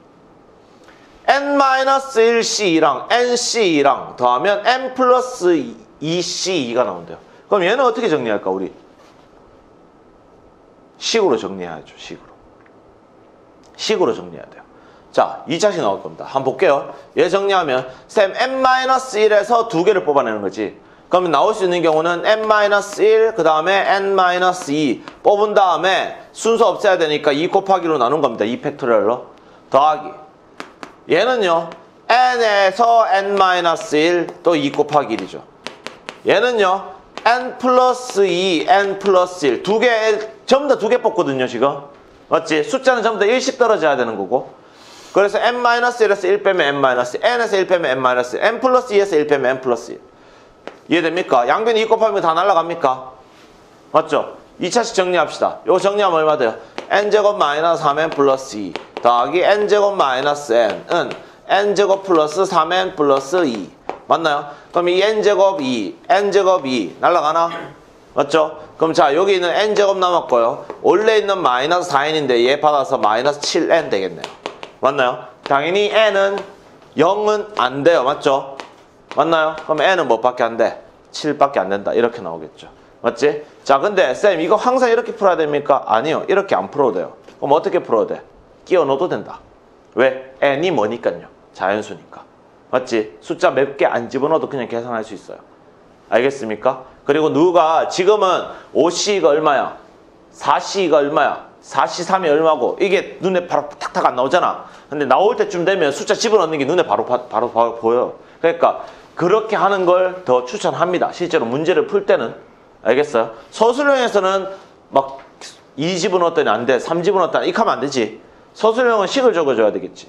N-1C랑 NC랑 더하면 N 플러스 2C2가 나온대요. 그럼 얘는 어떻게 정리할까 우리? 식으로 정리해야죠. 식으로 정리해야 돼요. 자, 2차식 나올 겁니다. 한번 볼게요. 얘 정리하면 쌤 N-1에서 2개를 뽑아내는 거지. 그러면 나올 수 있는 경우는 N-1 그 다음에 N-2 뽑은 다음에 순서 없애야 되니까 2 곱하기로 나눈 겁니다. 2 팩토리얼로 더하기. 얘는요 N에서 N-1 또 2 곱하기 1이죠. 얘는요 N 플러스 2 N 플러스 1 두 개 전부 다 2개 뽑거든요 지금. 맞지? 숫자는 전부 다 1씩 떨어져야 되는 거고. 그래서 N-1에서 1 빼면 N-1 N에서 1 빼면 N-1 N 플러스 2에서 1 빼면 N 플러스 1. 이해됩니까? 양변이 2 곱하면 다 날아갑니까? 맞죠? 2차식 정리합시다. 요거 정리하면 얼마 돼요? N제곱 마이너스 3N 플러스 2 더하기 N제곱 마이너스 N은 N제곱 플러스 3N 플러스 2 맞나요? 그럼 이 N제곱 2, N제곱 2 날아가나? 맞죠? 그럼 자 여기 있는 N제곱 남았고요. 원래 있는 마이너스 4N인데 얘 받아서 마이너스 7N 되겠네요. 맞나요? 당연히 N은 0은 안 돼요. 맞죠? 맞나요? 그럼 N은 뭐밖에 안 돼? 7밖에 안 된다. 이렇게 나오겠죠. 맞지? 자, 근데 쌤 이거 항상 이렇게 풀어야 됩니까? 아니요. 이렇게 안 풀어도 돼요. 그럼 어떻게 풀어도 돼? 끼워 넣어도 된다. 왜? N이 뭐니까요. 자연수니까. 맞지? 숫자 몇 개 안 집어넣어도 그냥 계산할 수 있어요. 알겠습니까? 그리고 누가 지금은 5C가 얼마야? 4C가 얼마야? 4C3이 얼마고 이게 눈에 바로 탁탁 안 나오잖아. 근데 나올 때쯤 되면 숫자 집어넣는 게 눈에 바로 보여요. 그러니까 그렇게 하는 걸 더 추천합니다. 실제로 문제를 풀 때는. 알겠어요? 서술형에서는 막 2 집어넣었더니 안 돼. 3 집어넣었더니 이렇게 하면 안 되지. 서술형은 식을 적어줘야 되겠지.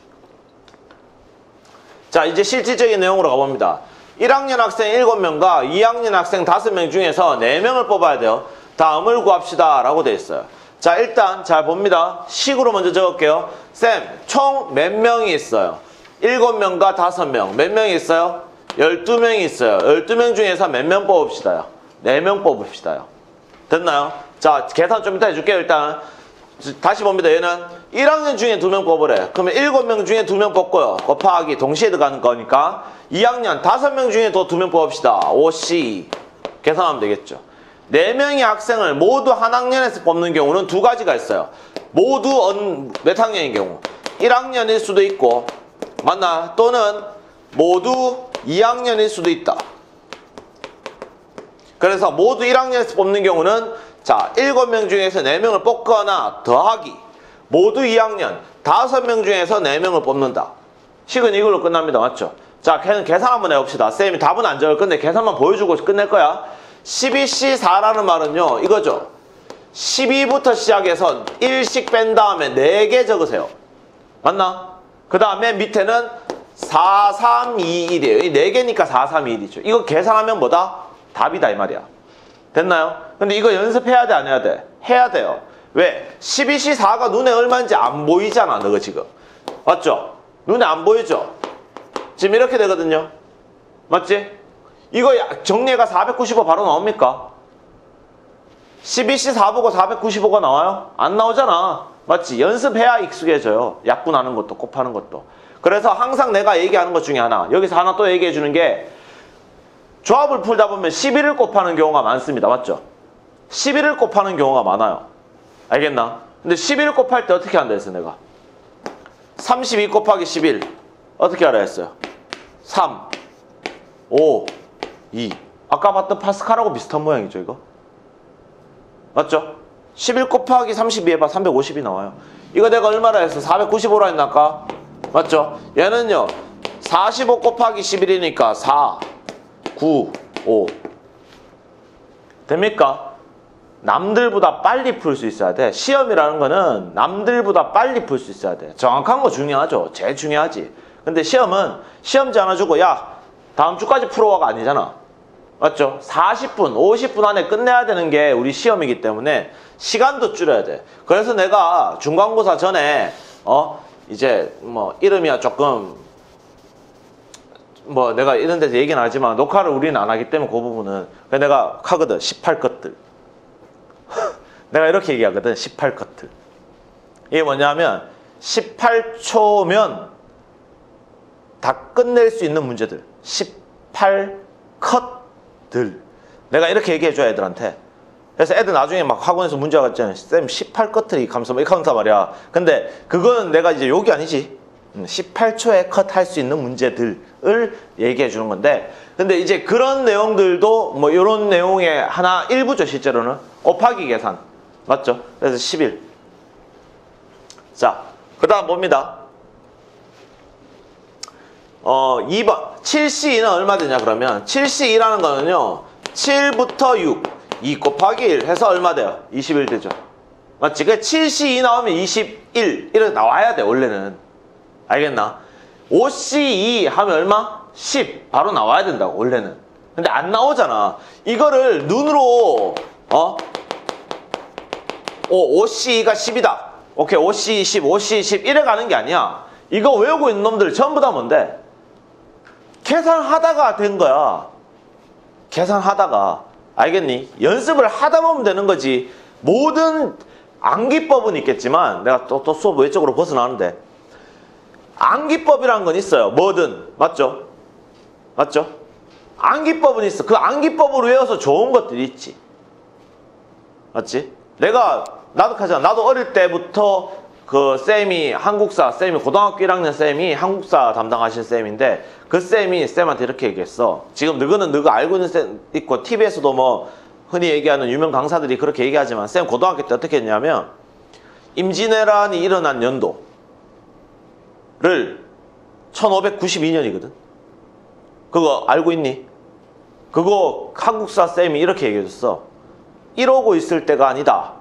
자, 이제 실질적인 내용으로 가봅니다. 1학년 학생 7명과 2학년 학생 5명 중에서 4명을 뽑아야 돼요. 다음을 구합시다 라고 되어 있어요. 자, 일단 잘 봅니다. 식으로 먼저 적을게요. 쌤, 총 몇 명이 있어요? 7명과 5명. 몇 명이 있어요? 12명이 있어요. 12명 중에서 몇 명 뽑읍시다요? 4명 뽑읍시다요. 됐나요? 자, 계산 좀 이따 해줄게요. 일단 다시 봅니다. 얘는 1학년 중에 2명 뽑으래. 그러면 7명 중에 2명 뽑고요. 곱하기 동시에 들어가는 거니까 2학년 5명 중에 더 2명 뽑읍시다. 5C 계산하면 되겠죠. 4명의 학생을 모두 한 학년에서 뽑는 경우는 두 가지가 있어요. 모두 몇 학년인 경우? 1학년일 수도 있고, 맞나? 또는 모두 2학년일 수도 있다. 그래서 모두 1학년에서 뽑는 경우는 자, 7명 중에서 4명을 뽑거나 더하기 모두 2학년 5명 중에서 4명을 뽑는다. 식은 이걸로 끝납니다. 맞죠? 자, 계산 한번 해봅시다. 쌤이 답은 안 적을 건데 계산만 보여주고 끝낼 거야. 12C4라는 말은요, 이거죠. 12부터 시작해서 1씩 뺀 다음에 4개 적으세요. 맞나? 그 다음에 밑에는 4, 3, 2, 1이에요. 이 4개니까 4, 3, 2, 1이죠. 이거 계산하면 뭐다? 답이다 이 말이야. 됐나요? 근데 이거 연습해야 돼, 안 해야 돼? 해야 돼요. 왜? 12C4가 눈에 얼마인지 안 보이잖아, 너가 지금. 맞죠? 눈에 안 보이죠? 지금 이렇게 되거든요. 맞지? 이거 정리해가 495 바로 나옵니까? 12C4 보고 495가 나와요? 안 나오잖아. 맞지? 연습해야 익숙해져요. 약분하는 것도 곱하는 것도. 그래서 항상 내가 얘기하는 것 중에 하나, 여기서 하나 또 얘기해 주는 게, 조합을 풀다 보면 11을 곱하는 경우가 많습니다. 맞죠? 11을 곱하는 경우가 많아요. 알겠나? 근데 11을 곱할 때 어떻게 한다 했어 내가? 32 곱하기 11 어떻게 하라 했어요? 3, 5, 2. 아까 봤던 파스칼하고 비슷한 모양이죠 이거? 맞죠? 11 곱하기 32 해봐 350이 나와요. 이거 내가 얼마나 했어? 495라 했나 아까? 맞죠? 얘는요 45 곱하기 11이니까 4, 9, 5 됩니까? 남들보다 빨리 풀 수 있어야 돼. 시험이라는 거는 남들보다 빨리 풀 수 있어야 돼. 정확한 거 중요하죠. 제일 중요하지. 근데 시험은 시험지 하나 주고 야 다음 주까지 풀어와가 아니잖아. 맞죠? 40분, 50분 안에 끝내야 되는 게 우리 시험이기 때문에 시간도 줄여야 돼. 그래서 내가 중간고사 전에 이제 뭐 이름이야 조금 뭐 내가 이런 데서 얘기는 하지만 녹화를 우리는 안 하기 때문에 그 부분은 그래서 내가 하거든. 18컷들. 내가 이렇게 얘기하거든. 18컷들. 이게 뭐냐면 18초면 다 끝낼 수 있는 문제들. 18컷들. 내가 이렇게 얘기해줘야 애들한테. 그래서 애들 나중에 막 학원에서 문제가 있잖아요. 쌤 18컷들이 감사 이렇게 한다 말이야. 근데 그거는 내가 이제 욕이 아니지. 18초에 컷 할 수 있는 문제들을 얘기해 주는 건데, 근데 이제 그런 내용들도 뭐 이런 내용의 하나 일부죠. 실제로는 곱하기 계산 맞죠? 그래서 11. 자, 그 다음 봅니다. 2번 7C2는 얼마 되냐 그러면 7C2라는 거는요 7부터 6 2 곱하기 1 해서 얼마 돼요? 21 되죠. 맞지? 그 7C2 나오면 21 이렇게 나와야 돼 원래는. 알겠나? 5C2 하면 얼마? 10 바로 나와야 된다고 원래는. 근데 안 나오잖아. 이거를 눈으로 5C2가 10이다. 오케이 5C2 10 5C2 10 이래 가는 게 아니야. 이거 외우고 있는 놈들 전부 다 뭔데? 계산하다가 된 거야. 계산하다가. 알겠니? 연습을 하다 보면 되는 거지. 모든 암기법은 있겠지만 내가 또 수업 외적으로 벗어나는데 암기법이라는 건 있어요. 뭐든. 맞죠? 맞죠? 암기법은 있어. 그 암기법으로 외워서 좋은 것들이 있지. 맞지? 나도 하잖아. 나도 어릴 때부터 그 쌤이 쌤이 고등학교 1학년 쌤이 한국사 담당하신 쌤인데 그 쌤이 쌤한테 이렇게 얘기했어. 지금 너가 알고 있는 쌤 있고 TV에서도 뭐 흔히 얘기하는 유명 강사들이 그렇게 얘기하지만 쌤 고등학교 때 어떻게 했냐면 임진왜란이 일어난 연도를 1592년이거든. 그거 알고 있니? 그거 한국사 쌤이 이렇게 얘기해줬어. 1오고 있을 때가 아니다.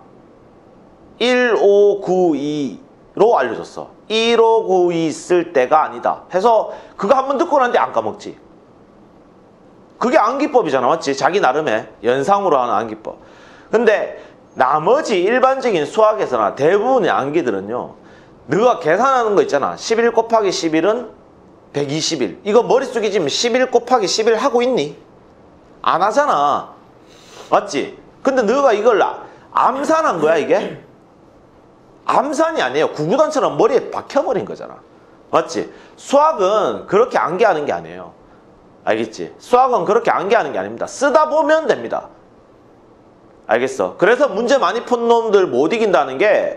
1592로 알려줬어. 1592 있을 때가 아니다. 해서 그거 한번 듣고 난데 안 까먹지. 그게 암기법이잖아. 맞지? 자기 나름의 연상으로 하는 암기법. 근데 나머지 일반적인 수학에서나 대부분의 암기들은요. 너가 계산하는 거 있잖아. 11 곱하기 11은 121. 이거 머릿속에 지금 11 곱하기 11 하고 있니? 안 하잖아. 맞지? 근데 너가 이걸 암산한 거야 이게? 암산이 아니에요. 구구단처럼 머리에 박혀버린 거잖아. 맞지? 수학은 그렇게 암기하는 게 아니에요. 알겠지? 수학은 그렇게 암기하는 게 아닙니다. 쓰다 보면 됩니다. 알겠어? 그래서 문제 많이 푼 놈들 못 이긴다는 게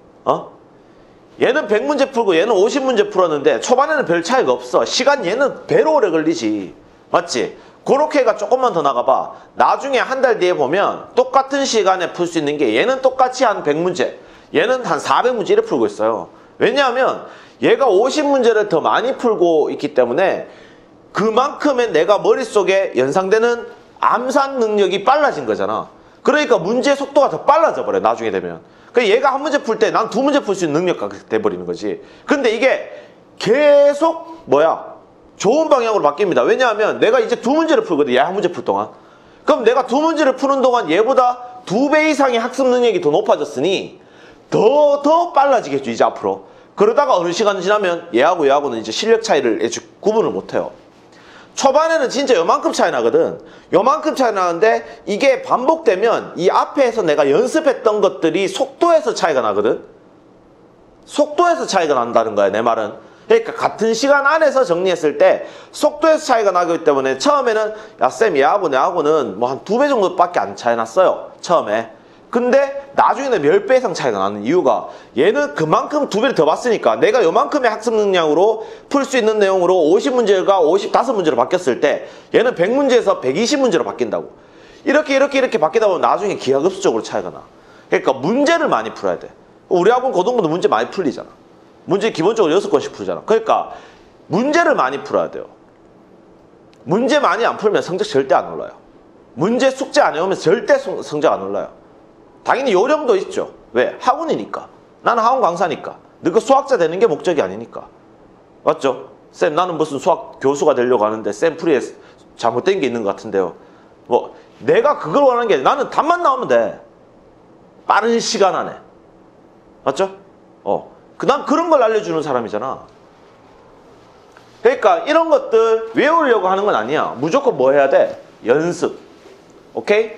얘는 100문제 풀고 얘는 50문제 풀었는데 초반에는 별 차이가 없어. 시간 얘는 배로 오래 걸리지. 맞지? 그렇게 해가 조금만 더 나가봐. 나중에 한 달 뒤에 보면 똑같은 시간에 풀 수 있는 게 얘는 똑같이 한 100문제, 얘는 한 400문제 이렇게 풀고 있어요. 왜냐하면 얘가 50문제를 더 많이 풀고 있기 때문에 그만큼의 내가 머릿속에 연상되는 암산 능력이 빨라진 거잖아. 그러니까 문제 속도가 더 빨라져 버려 나중에 되면. 그러니까 얘가 한 문제 풀 때 난 두 문제 풀 수 있는 능력가 돼버리는 거지. 근데 이게 계속 좋은 방향으로 바뀝니다. 왜냐하면 내가 이제 두 문제를 풀거든. 얘 한 문제 풀 동안. 그럼 내가 두 문제를 푸는 동안 얘보다 2배 이상의 학습 능력이 더 높아졌으니 더 빨라지겠죠 이제 앞으로. 그러다가 어느 시간 지나면 얘하고는 이제 실력 차이를 구분을 못해요. 초반에는 진짜 요만큼 차이 나거든. 요만큼 차이 나는데 이게 반복되면 이 앞에서 내가 연습했던 것들이 속도에서 차이가 나거든. 속도에서 차이가 난다는 거야 내 말은. 그러니까 같은 시간 안에서 정리했을 때 속도에서 차이가 나기 때문에 처음에는 야 쌤 얘하고 내하고는 뭐 한 2배 정도밖에 안 차이 났어요 처음에. 근데 나중에는 몇 배 이상 차이가 나는 이유가 얘는 그만큼 2배를 더 봤으니까 내가 요만큼의 학습 능력으로 풀 수 있는 내용으로 50문제가 55문제로 바뀌었을 때 얘는 100문제에서 120문제로 바뀐다고. 이렇게 바뀌다 보면 나중에 기하급수적으로 차이가 나. 그러니까 문제를 많이 풀어야 돼. 우리 학원 고등부도 문제 많이 풀리잖아. 문제 기본적으로 6건씩 풀잖아. 그러니까 문제를 많이 풀어야 돼요. 문제 많이 안 풀면 성적 절대 안 올라요. 문제 숙제 안 해오면 절대 성적 안 올라요. 당연히 요령도 있죠. 왜? 학원이니까. 나는 학원 강사니까. 너가 수학자 되는 게 목적이 아니니까. 맞죠? 쌤 나는 무슨 수학 교수가 되려고 하는데 쌤 풀이에 잘못된 게 있는 것 같은데요. 뭐 내가 그걸 원하는 게 아니라 나는 답만 나오면 돼. 빠른 시간 안에. 맞죠? 난 그런 걸 알려주는 사람이잖아. 그러니까 이런 것들 외우려고 하는 건 아니야. 무조건 뭐 해야 돼? 연습. 오케이?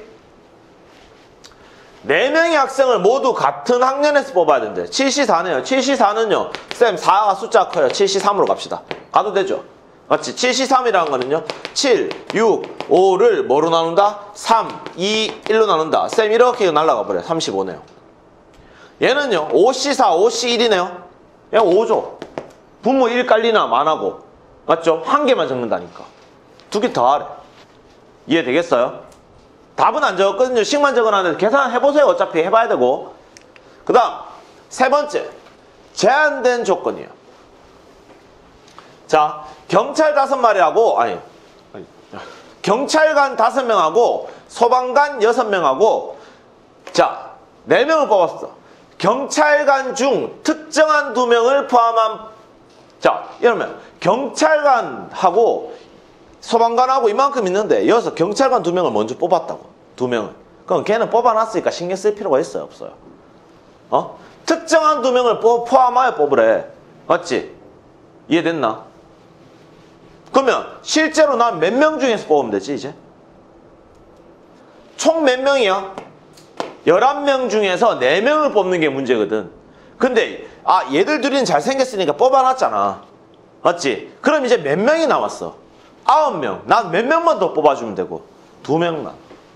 4명의 학생을 모두 같은 학년에서 뽑아야 된대. 7C4네요. 7C4는요. 쌤 4가 숫자가 커요. 7C3으로 갑시다. 가도 되죠? 맞지? 7C3이라는 거는요. 7, 6, 5를 뭐로 나눈다? 3, 2, 1로 나눈다. 쌤 이렇게 날아가 버려요. 35네요. 얘는요. 5C4, 5C1이네요. 그냥 5죠. 분모 1 깔리나 만하고. 맞죠? 한 개만 적는다니까. 2개 더 하래. 이해되겠어요? 답은 안 적었거든요. 식만 적어놨는데 계산해보세요. 어차피 해봐야 되고. 그 다음 세 번째 제한된 조건이에요. 자, 경찰 5마리하고 경찰관 5명하고 소방관 6명하고 자 4명을 뽑았어. 경찰관 중 특정한 2명을 포함한 자 이러면 경찰관하고 소방관하고 이만큼 있는데 여기서 경찰관 2명을 먼저 뽑았다고. 2명을. 그럼 걔는 뽑아놨으니까 신경 쓸 필요가 있어요? 없어요? 특정한 2명을 포함하여 뽑으래. 맞지? 이해됐나? 그러면 실제로 난 몇 명 중에서 뽑으면 되지 이제? 총 몇 명이야? 11명 중에서 4명을 뽑는 게 문제거든. 근데 얘들 둘이는 잘생겼으니까 뽑아놨잖아. 맞지? 그럼 이제 몇 명이 남았어? 9명. 난 몇 명만 더 뽑아주면 되고 2명만.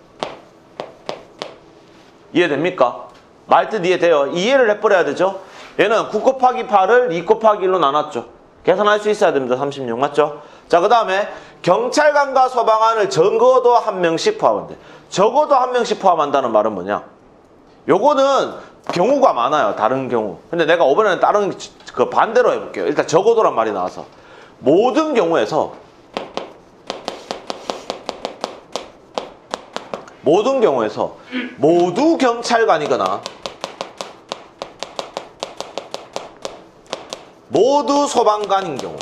이해됩니까? 말뜻 이해돼요? 이해를 해버려야 되죠? 얘는 9 곱하기 8을 2 곱하기 1로 나눴죠. 계산할 수 있어야 됩니다. 36 맞죠? 자, 그 다음에 경찰관과 소방관을 적어도 1명씩 포함한대. 적어도 1명씩 포함한다는 말은 뭐냐? 요거는 경우가 많아요. 다른 경우. 근데 내가 이번에는 다른 그 반대로 해볼게요. 일단 적어도란 말이 나와서 모든 경우에서 모두 경찰관이거나 모두 소방관인 경우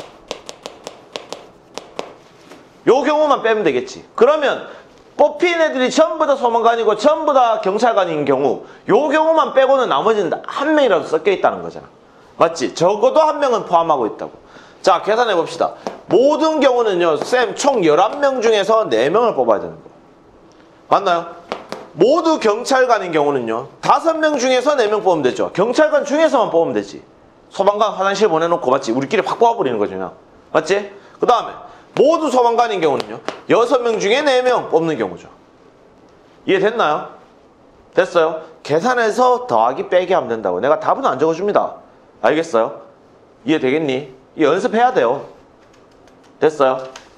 요 경우만 빼면 되겠지. 그러면 뽑힌 애들이 전부 다 소방관이고 전부 다 경찰관인 경우 요 경우만 빼고는 나머지는 다 1명이라도 섞여 있다는 거잖아. 맞지? 적어도 1명은 포함하고 있다고. 자, 계산해 봅시다. 모든 경우는요 쌤 총 11명 중에서 4명을 뽑아야 되는 거예요. 맞나요? 모두 경찰관인 경우는요. 5명 중에서 4명 뽑으면 되죠. 경찰관 중에서만 뽑으면 되지. 소방관 화장실 보내놓고 맞지? 우리끼리 확 뽑아버리는 거죠 그냥. 맞지? 그 다음에 모두 소방관인 경우는요. 6명 중에 4명 뽑는 경우죠. 이해됐나요? 됐어요? 계산해서 더하기 빼기 하면 된다고. 내가 답은 안 적어줍니다. 알겠어요? 이해되겠니? 연습해야 돼요. 됐어요?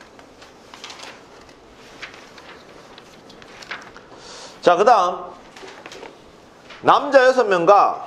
자, 그 다음 남자 6명과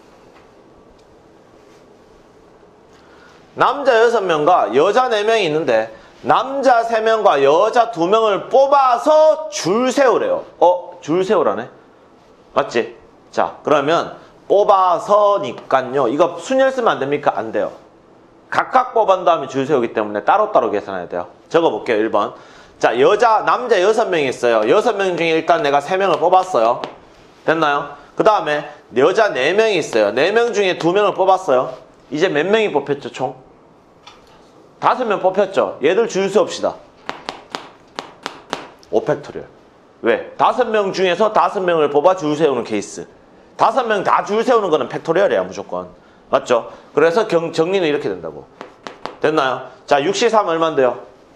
여자 4명이 있는데 남자 3명과 여자 2명을 뽑아서 줄 세우래요. 줄 세우라네. 맞지? 자, 그러면 뽑아서니까요. 이거 순열 쓰면 안 됩니까? 안 돼요. 각각 뽑은 다음에 줄 세우기 때문에 따로따로 계산해야 돼요. 적어볼게요. 1번. 자, 남자 6명이 있어요. 6명 중에 일단 내가 3명을 뽑았어요. 됐나요? 그 다음에 여자 4명이 있어요. 4명 중에 2명을 뽑았어요. 이제 몇 명이 뽑혔죠, 총? 5명 뽑혔죠? 얘들 줄 세웁시다. 5팩토리얼. 왜? 5명 중에서 5명을 뽑아 줄 세우는 케이스. 5명 다 줄 세우는 거는 팩토리얼이야, 무조건. 맞죠? 그래서 정리는 이렇게 된다고. 됐나요? 자, 6, 3 얼만데요?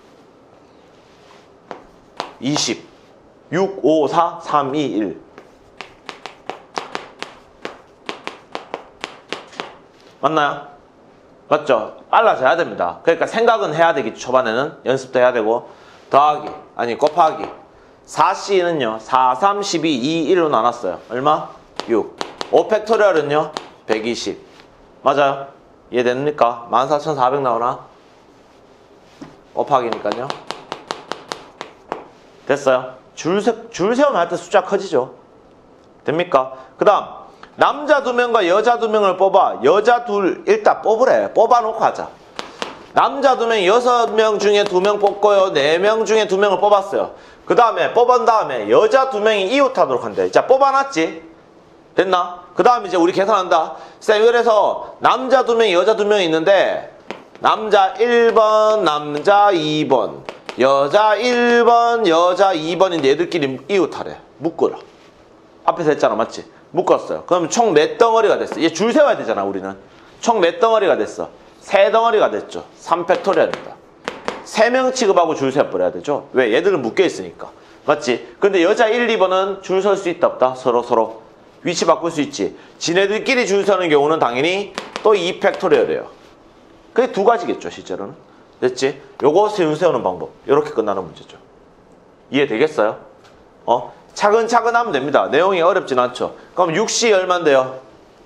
20. 6, 5, 4, 3, 2, 1. 맞나요? 맞죠? 빨라져야 됩니다. 그러니까 생각은 해야 되겠죠. 초반에는 연습도 해야 되고. 더하기, 아니 곱하기. 4C는요 4, 3, 12, 2, 1로 나눴어요. 얼마? 6. 5팩토리얼은요 120. 맞아요? 이해됩니까? 14,400 나오나? 곱하기니까요. 됐어요? 줄 세우면 할 때 숫자 커지죠. 됩니까? 그 다음 남자 2명과 여자 2명을 뽑아. 여자 둘 일단 뽑으래. 뽑아놓고 하자. 남자 2명 6명 중에 2명 뽑고요. 4명 중에 2명을 뽑았어요. 그 다음에 뽑은 다음에 여자 2명이 이웃하도록 한대. 자, 뽑아놨지? 됐나? 그 다음에 이제 우리 계산한다. 쌤, 그래서 남자 2명 여자 2명이 있는데 남자 1번 남자 2번 여자 1번 여자 2번인데 얘들끼리 이웃하래. 묶어라. 앞에서 했잖아. 맞지? 묶었어요. 그럼 총 몇 덩어리가 됐어? 얘 줄 세워야 되잖아. 우리는 총 몇 덩어리가 됐어? 3덩어리가 됐죠. 3팩토리얼입니다. 3명 취급하고 줄 세워버려야 되죠. 왜? 얘들은 묶여있으니까. 맞지? 근데 여자 1, 2번은 줄 설 수 있다 없다? 서로 위치 바꿀 수 있지. 지네들끼리 줄 서는 경우는 당연히 또 2팩토리얼이에요. 그게 2가지겠죠. 실제로는. 됐지? 요거 세우는 방법. 이렇게 끝나는 문제죠. 이해되겠어요? 차근차근 하면 됩니다. 내용이 어렵진 않죠. 그럼 6C 얼만데요?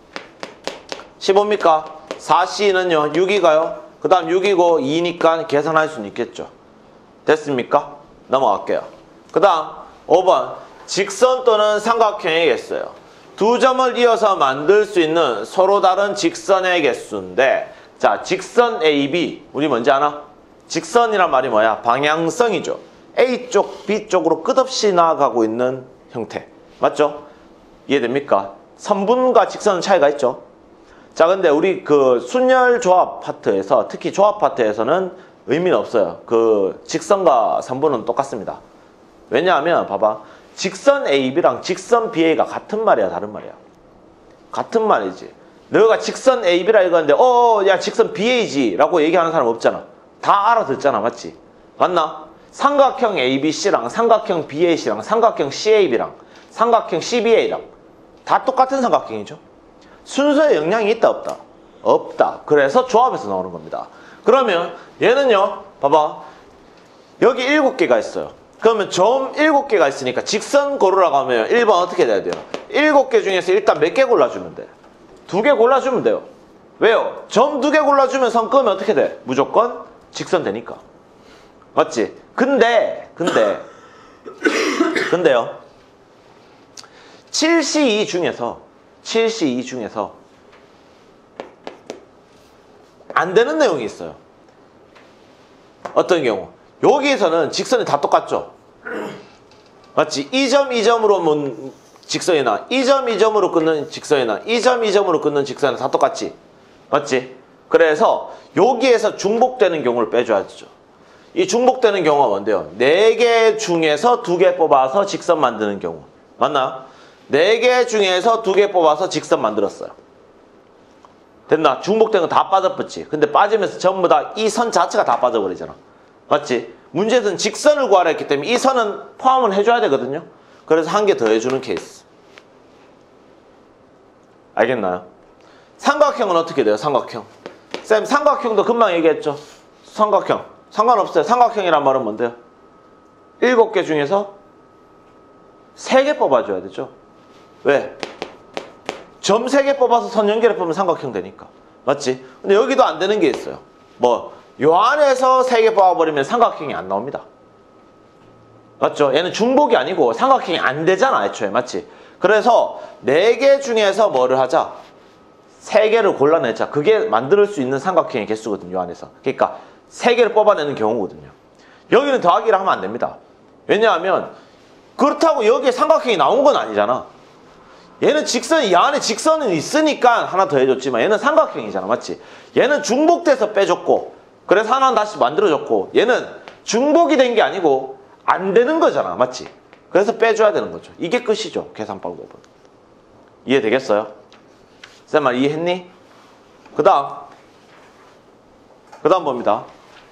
15입니까? 4C는요 6이가요? 그 다음 6이고 2니까 계산할 수는 있겠죠. 됐습니까? 넘어갈게요. 그 다음 5번 직선 또는 삼각형의 개수예요. 두 점을 이어서 만들 수 있는 서로 다른 직선의 개수인데, 자, 직선 AB 우리 뭔지 아나? 직선이란 말이 뭐야? 방향성이죠. A쪽, B쪽으로 끝없이 나아가고 있는 형태. 맞죠? 이해됩니까? 선분과 직선은 차이가 있죠. 자, 근데 우리 그 순열 조합 파트에서, 특히 조합 파트에서는 의미는 없어요. 그 직선과 선분은 똑같습니다. 왜냐하면 봐봐. 직선 AB랑 직선 BA가 같은 말이야, 다른 말이야? 같은 말이지. 너가 직선 AB라 이거는데 야 직선 BA지 라고 얘기하는 사람 없잖아. 다 알아듣잖아. 맞지? 맞나? 삼각형 ABC랑 삼각형 BAC랑 삼각형 CAB랑 삼각형 CBA랑 다 똑같은 삼각형이죠. 순서에 영향이 있다 없다? 없다. 그래서 조합에서 나오는 겁니다. 그러면 얘는요 봐봐, 여기 7개가 있어요. 그러면 점 7개가 있으니까 직선 고르라고 하면 1번 어떻게 돼야 돼요? 7개 중에서 일단 몇 개 골라주면 돼? 2개 골라주면 돼요. 왜요? 점 2개 골라주면 선 끄면 어떻게 돼? 무조건 직선 되니까. 맞지? 근데요 7C2 중에서 안 되는 내용이 있어요. 어떤 경우? 여기에서는 직선이 다 똑같죠? 맞지? 이 점 이 점으로 문 직선이나 이 점 이 점으로 끊는 직선이나 이 점 이 점으로 끊는 직선은 다 똑같지? 맞지? 그래서 여기에서 중복되는 경우를 빼줘야죠. 이 중복되는 경우가 뭔데요? 4개 중에서 2개 뽑아서 직선 만드는 경우. 맞나요? 4개 중에서 2개 뽑아서 직선 만들었어요. 됐나? 중복된 거 다 빠져버렸지. 근데 빠지면서 전부 다 이 선 자체가 다 빠져버리잖아. 맞지? 문제에서는 직선을 구하라 했기 때문에 이 선은 포함을 해줘야 되거든요. 그래서 한 개 더 해주는 케이스. 알겠나요? 삼각형은 어떻게 돼요? 삼각형. 쌤, 삼각형도 금방 얘기했죠. 삼각형. 상관없어요. 삼각형이란 말은 뭔데요? 7개 중에서 3개 뽑아줘야 되죠. 왜? 점 3개 뽑아서 선 연결해 보면 삼각형 되니까. 맞지? 근데 여기도 안 되는 게 있어요. 뭐, 요 안에서 3개 뽑아버리면 삼각형이 안 나옵니다. 맞죠? 얘는 중복이 아니고 삼각형이 안 되잖아, 애초에. 맞지? 그래서 4개 중에서 뭐를 하자? 3개를 골라내자. 그게 만들 수 있는 삼각형의 개수거든요, 요 안에서. 그러니까 3개를 뽑아내는 경우거든요. 여기는 더하기를 하면 안 됩니다. 왜냐하면 그렇다고 여기에 삼각형이 나온 건 아니잖아. 얘는 직선이, 이 안에 직선은 있으니까 하나 더 해줬지만 얘는 삼각형이잖아. 맞지? 얘는 중복돼서 빼줬고 그래서 하나는 다시 만들어줬고 얘는 중복이 된 게 아니고 안 되는 거잖아. 맞지? 그래서 빼줘야 되는 거죠. 이게 끝이죠. 계산 방법은. 이해되겠어요? 쌤 말 이해했니? 그 다음 봅니다.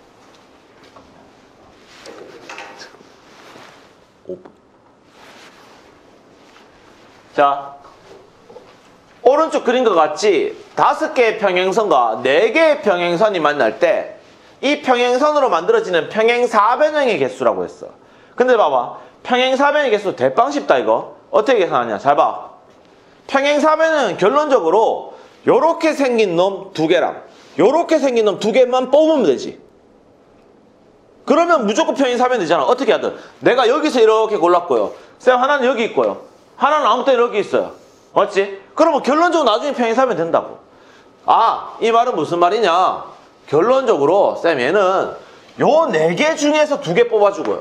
자, 오른쪽 그린 것 같지? 5개의 평행선과 4개의 평행선이 만날 때 이 평행선으로 만들어지는 평행사변형의 개수라고 했어. 근데 봐봐. 평행사변형의 개수 대빵 쉽다 이거. 어떻게 계산하냐? 잘 봐. 평행사변형은 결론적으로 요렇게 생긴 놈 2개랑 요렇게 생긴 놈 2개만 뽑으면 되지. 그러면 무조건 평행사변 되잖아. 어떻게 하든. 내가 여기서 이렇게 골랐고요. 쌤 하나는 여기 있고요. 하나는 아무 때나 여기 있어요. 맞지? 그러면 결론적으로 나중에 평행사변 된다고. 아, 이 말은 무슨 말이냐? 결론적으로 쌤 얘는 요 4개 중에서 2개 뽑아주고요.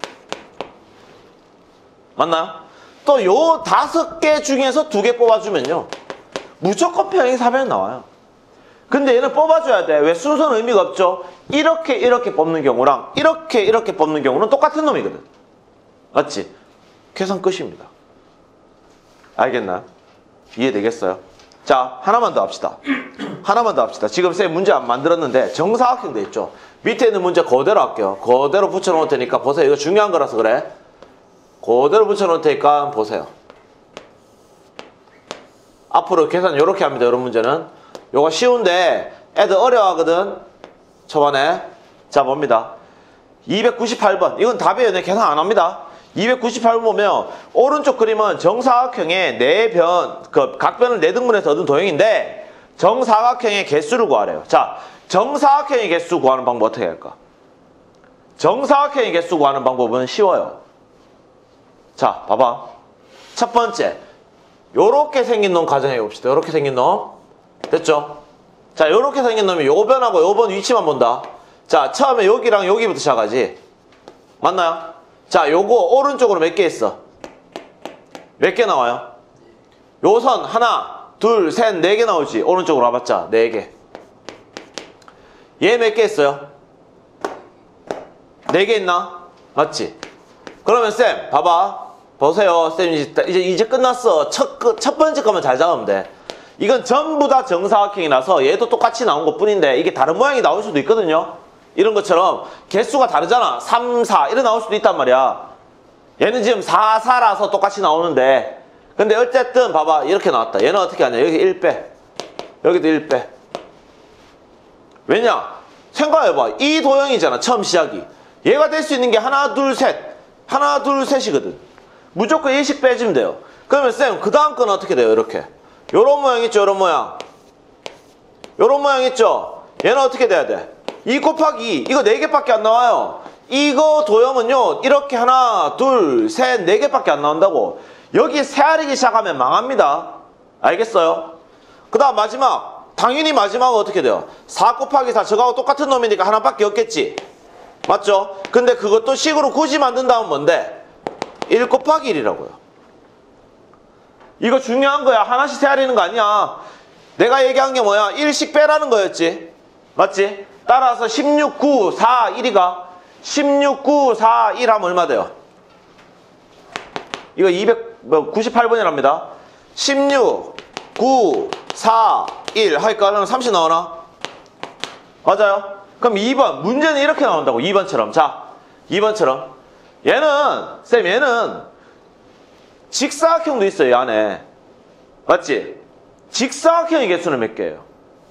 맞나요? 또 요 5개 중에서 2개 뽑아주면요. 무조건 평행사변 나와요. 근데 얘는 뽑아줘야 돼. 왜? 순서는 의미가 없죠. 이렇게 뽑는 경우랑 이렇게 뽑는 경우는 똑같은 놈이거든. 맞지? 계산 끝입니다. 알겠나요? 이해되겠어요? 자, 하나만 더 합시다. 하나만 더 합시다. 지금 쌤 문제 안 만들었는데 정사각형 돼 있죠? 밑에 있는 문제 그대로 할게요. 그대로 붙여놓을 테니까 보세요. 이거 중요한 거라서 그래. 그대로 붙여놓을 테니까 보세요. 앞으로 계산 이렇게 합니다. 이런 문제는. 요거 쉬운데 애들 어려워하거든. 초반에. 자, 봅니다. 298번. 이건 답이에요. 내 계산 안 합니다. 298번 보면 오른쪽 그림은 정사각형의 4변, 각변을 4등분해서 얻은 도형인데 정사각형의 개수를 구하래요. 자, 정사각형의 개수 구하는 방법 어떻게 할까? 정사각형의 개수 구하는 방법은 쉬워요. 자, 봐봐. 첫 번째, 요렇게 생긴 놈 가정해 봅시다. 요렇게 생긴 놈. 됐죠? 자, 요렇게 생긴 놈이 요 변하고 요 변 위치만 본다. 자, 처음에 여기랑 여기부터 시작하지. 맞나요? 자, 요거 오른쪽으로 몇 개 있어? 몇 개 나와요? 요 선 하나, 둘, 셋, 4개 나오지. 오른쪽으로 와봤자 4개. 얘 몇 개 있어요? 4개 있나? 맞지? 그러면 쌤, 봐봐. 보세요. 쌤 이제 끝났어. 첫 번째 거만 잘 잡으면 돼. 이건 전부 다 정사각형이라서 얘도 똑같이 나온 것 뿐인데 이게 다른 모양이 나올 수도 있거든요. 이런 것처럼 개수가 다르잖아. 3, 4 이렇게 나올 수도 있단 말이야. 얘는 지금 4, 4라서 똑같이 나오는데 근데 어쨌든 봐봐. 이렇게 나왔다. 얘는 어떻게 하냐. 여기 1 빼. 여기도 1 빼. 왜냐? 생각해봐. 이 도형이잖아. 처음 시작이. 얘가 될 수 있는 게 하나, 둘, 셋. 하나, 둘, 셋이거든. 무조건 1씩 빼주면 돼요. 그러면 쌤, 그 다음 건 어떻게 돼요? 이렇게. 요런 모양 있죠? 요런 모양. 요런 모양 있죠? 얘는 어떻게 돼야 돼? 2 곱하기 2. 이거 4개밖에 안 나와요. 이거 도형은요. 이렇게 하나, 둘, 셋, 4개밖에 안 나온다고. 여기 세아리기 시작하면 망합니다. 알겠어요? 그 다음 마지막. 당연히 마지막은 어떻게 돼요? 4 곱하기 4. 저거하고 똑같은 놈이니까 하나밖에 없겠지. 맞죠? 근데 그것도 식으로 굳이 만든다면 뭔데? 1 곱하기 1이라고요. 이거 중요한 거야. 하나씩 세아리는 거 아니야. 내가 얘기한 게 뭐야? 1씩 빼라는 거였지. 맞지? 따라서 16, 9, 4, 1이가 16, 9, 4, 1 하면 얼마 돼요? 이거 98번이랍니다. 16, 9, 4, 1 할까? 그럼 30 나오나? 맞아요? 그럼 2번. 문제는 이렇게 나온다고. 2번처럼. 자, 2번처럼. 얘는 직사각형도 있어요, 이 안에. 맞지? 직사각형의 개수는 몇 개예요?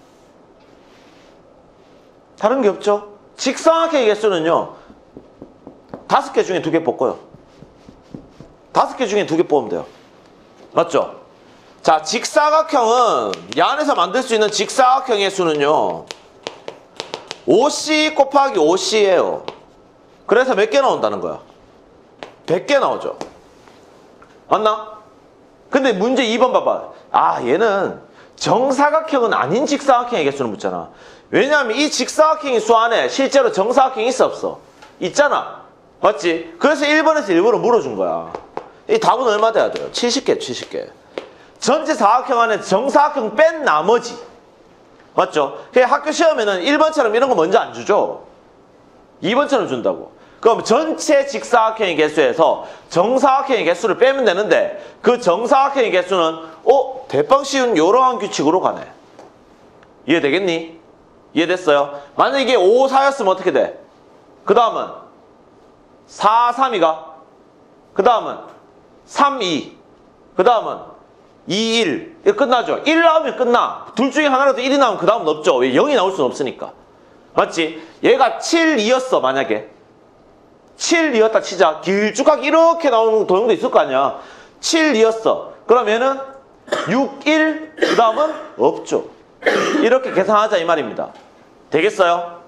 다른 게 없죠? 직사각형의 개수는요, 5개 중에 2개 뽑고요. 5개 중에 2개 뽑으면 돼요. 맞죠? 자, 직사각형은 이 안에서 만들 수 있는 직사각형의 수는요 5c 곱하기 5c예요. 그래서 몇 개 나온다는 거야? 100개 나오죠. 맞나? 근데 문제 2번 봐봐. 아, 얘는 정사각형은 아닌 직사각형의 개수는 묻잖아. 왜냐하면 이 직사각형의 수 안에 실제로 정사각형이 있어 없어? 있잖아. 맞지? 그래서 1번에서 일부러 물어준 거야. 이 답은 얼마 돼야 돼요? 70개, 70개. 전체 사각형 안에 정사각형 뺀 나머지. 맞죠? 학교 시험에는 1번처럼 이런 거 먼저 안 주죠? 2번처럼 준다고. 그럼 전체 직사각형의 개수에서 정사각형의 개수를 빼면 되는데 그 정사각형의 개수는 대빵 쉬운 요러한 규칙으로 가네. 이해되겠니? 이해됐어요? 만약에 이게 5, 4였으면 어떻게 돼? 그 다음은 4, 3이가 그 다음은 3, 2 그 다음은 2, 1 이거 끝나죠? 1 나오면 끝나. 둘 중에 하나라도 1이 나오면 그 다음은 없죠. 왜? 0이 나올 수는 없으니까. 맞지? 얘가 7, 2였어 만약에 7, 2였다 치자. 길쭉하게 이렇게 나오는 도형도 있을 거 아니야. 7, 2였어. 그럼 얘는 6, 1 그 다음은 없죠. 이렇게 계산하자 이 말입니다. 되겠어요?